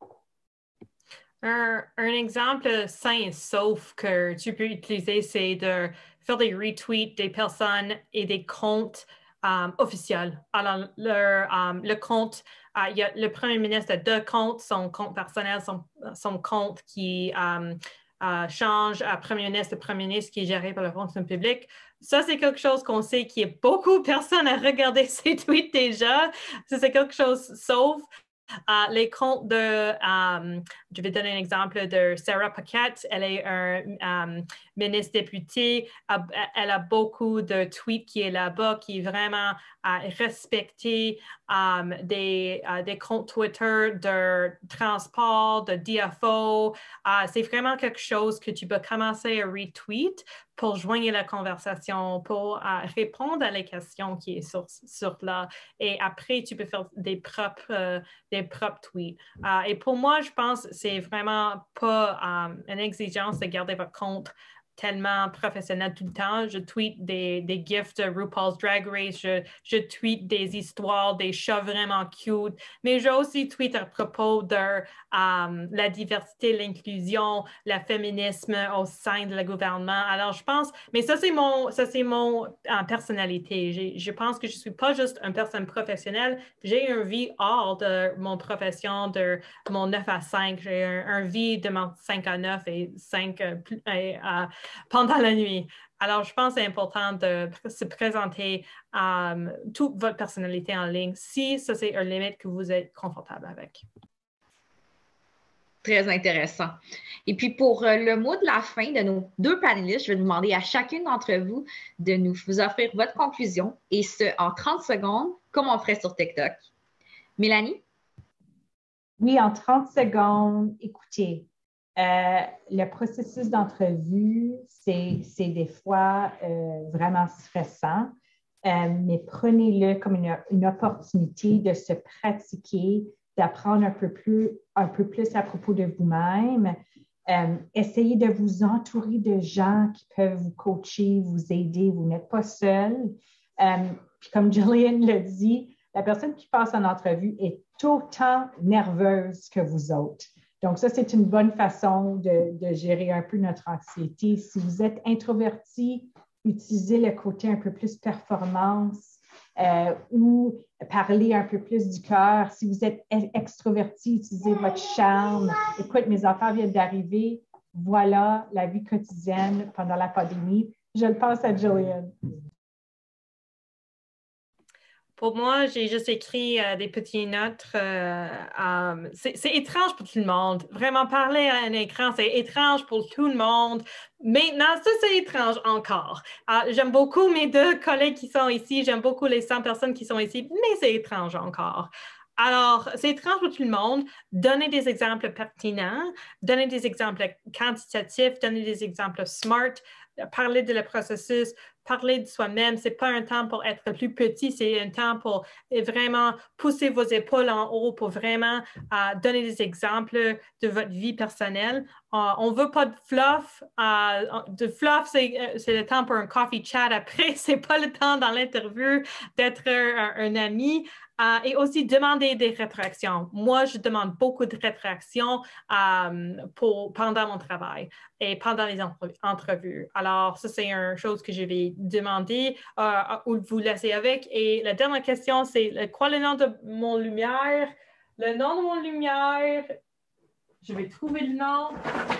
Un, un exemple sain et sauf que tu peux utiliser, c'est de faire des retweets des personnes et des comptes um, officiels. Alors, leur, um, le compte, uh, il y a le premier ministre a deux comptes, son compte personnel, son, son compte qui um, uh, change à premier ministre, le premier ministre qui est géré par la fonction publique. Ça, c'est quelque chose qu'on sait qu'il y a beaucoup de personnes à regarder ces tweets déjà. Ça, c'est quelque chose sauf. Uh, les comptes de, um, je vais donner un exemple de Sarah Paquette, elle est un um, ministre député, elle a beaucoup de tweets qui est là-bas, qui est vraiment uh, respecté um, des, uh, des comptes Twitter de transport, de D F O. Uh, c'est vraiment quelque chose que tu peux commencer à retweet pour joindre la conversation, pour uh, répondre à les questions qui est sur, sur là. Et après, tu peux faire des propres, euh, des propres tweets. Uh, et pour moi, je pense que c'est vraiment pas um, une exigence de garder votre compte tellement professionnel tout le temps. Je tweet des, des gifs de RuPaul's Drag Race, je, je tweet des histoires, des chats vraiment cute, mais je aussi tweet à propos de um, la diversité, l'inclusion, le féminisme au sein de le gouvernement. Alors, je pense, mais ça, c'est mon, ça, c'est mon uh, personnalité. Je pense que je ne suis pas juste une personne professionnelle, j'ai une vie hors de mon profession, de mon neuf à cinq. J'ai un, un vie de mon cinq à neuf et cinq euh, et, uh, pendant la nuit. Alors, je pense que c'est important de se présenter um, toute votre personnalité en ligne si ça, c'est une limite que vous êtes confortable avec. Très intéressant. Et puis, pour euh, le mot de la fin de nos deux panélistes, je vais demander à chacune d'entre vous de nous vous offrir votre conclusion, et ce, en trente secondes, comme on ferait sur TikTok. Mélanie? Oui, en trente secondes, écoutez, Euh, le processus d'entrevue, c'est, c'est des fois euh, vraiment stressant, euh, mais prenez-le comme une, une opportunité de se pratiquer, d'apprendre un peu plus, un peu plus à propos de vous-même. Euh, essayez de vous entourer de gens qui peuvent vous coacher, vous aider. Vous n'êtes pas seul. Euh, puis comme Jillian l'a dit, la personne qui passe en entrevue est autant nerveuse que vous autres. Donc, ça, c'est une bonne façon de, de gérer un peu notre anxiété. Si vous êtes introverti, utilisez le côté un peu plus performance euh, ou parler un peu plus du cœur. Si vous êtes extroverti, utilisez votre charme. Écoute, mes enfants viennent d'arriver. Voilà la vie quotidienne pendant la pandémie. Je le passe à Jillian. Pour moi, j'ai juste écrit euh, des petites notes. Euh, um, c'est, c'est étrange pour tout le monde. Vraiment, parler à un écran, c'est étrange pour tout le monde. Maintenant, ça, c'est étrange encore. Uh, j'aime beaucoup mes deux collègues qui sont ici. J'aime beaucoup les cent personnes qui sont ici, mais c'est étrange encore. Alors, c'est étrange pour tout le monde. Donnez des exemples pertinents, donnez des exemples quantitatifs, donnez des exemples smart, parler de le processus, parler de soi-même. Ce n'est pas un temps pour être plus petit, c'est un temps pour vraiment pousser vos épaules en haut, pour vraiment uh, donner des exemples de votre vie personnelle. Uh, on ne veut pas de fluff. Uh, de fluff, c'est, c'est le temps pour un coffee chat après. Ce n'est pas le temps dans l'interview d'être un, un ami. Uh, et aussi demander des rétractions. Moi, je demande beaucoup de rétractions um, pour, pendant mon travail et pendant les entre- entrevues. Alors, ça, c'est une chose que je vais demander uh, ou vous laisser avec. Et la dernière question, c'est quoi le nom de mon lumière? Le nom de mon lumière, je vais trouver le nom.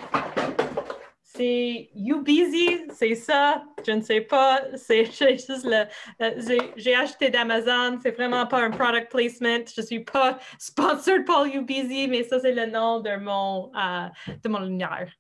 C'est Ubizzy, c'est ça, je ne sais pas, c'est juste le, le j'ai acheté d'Amazon, c'est vraiment pas un product placement, je suis pas sponsored par Ubizzy, mais ça c'est le nom de mon, euh, de mon lumière.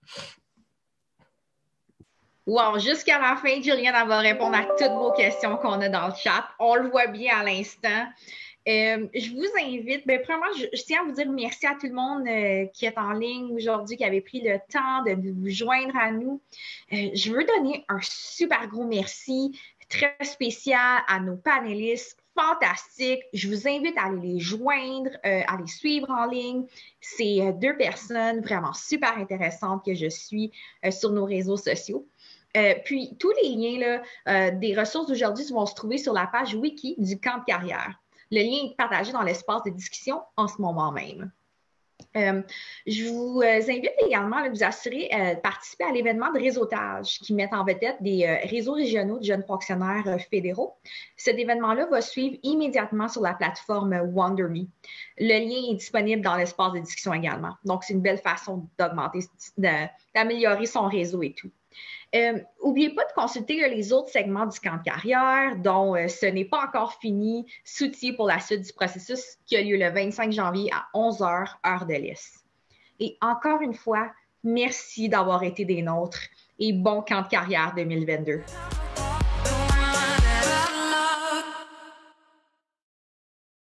Wow, jusqu'à la fin, Jillian, elle va répondre à toutes vos questions qu'on a dans le chat. On le voit bien à l'instant. Euh, je vous invite, bien, premièrement, je, je tiens à vous dire merci à tout le monde euh, qui est en ligne aujourd'hui, qui avait pris le temps de vous joindre à nous. Euh, je veux donner un super gros merci très spécial à nos panélistes fantastiques. Je vous invite à aller les joindre, euh, à les suivre en ligne. C'est euh, deux personnes vraiment super intéressantes que je suis euh, sur nos réseaux sociaux. Euh, puis, tous les liens là, euh, des ressources d'aujourd'hui vont se trouver sur la page wiki du camp de carrière. Le lien est partagé dans l'espace de discussion en ce moment même. Euh, je vous euh, invite également à vous assurer euh, de participer à l'événement de réseautage qui met en vedette des euh, réseaux régionaux de jeunes fonctionnaires euh, fédéraux. Cet événement-là va suivre immédiatement sur la plateforme WonderMe. Le lien est disponible dans l'espace de discussion également. Donc, c'est une belle façon d'augmenter, d'améliorer son réseau et tout. N'oubliez euh, pas de consulter euh, les autres segments du camp de carrière, dont euh, ce n'est pas encore fini, soutien pour la suite du processus qui a lieu le vingt-cinq janvier à onze heures, heure de l'Est. Et encore une fois, merci d'avoir été des nôtres et bon camp de carrière deux mille vingt-deux.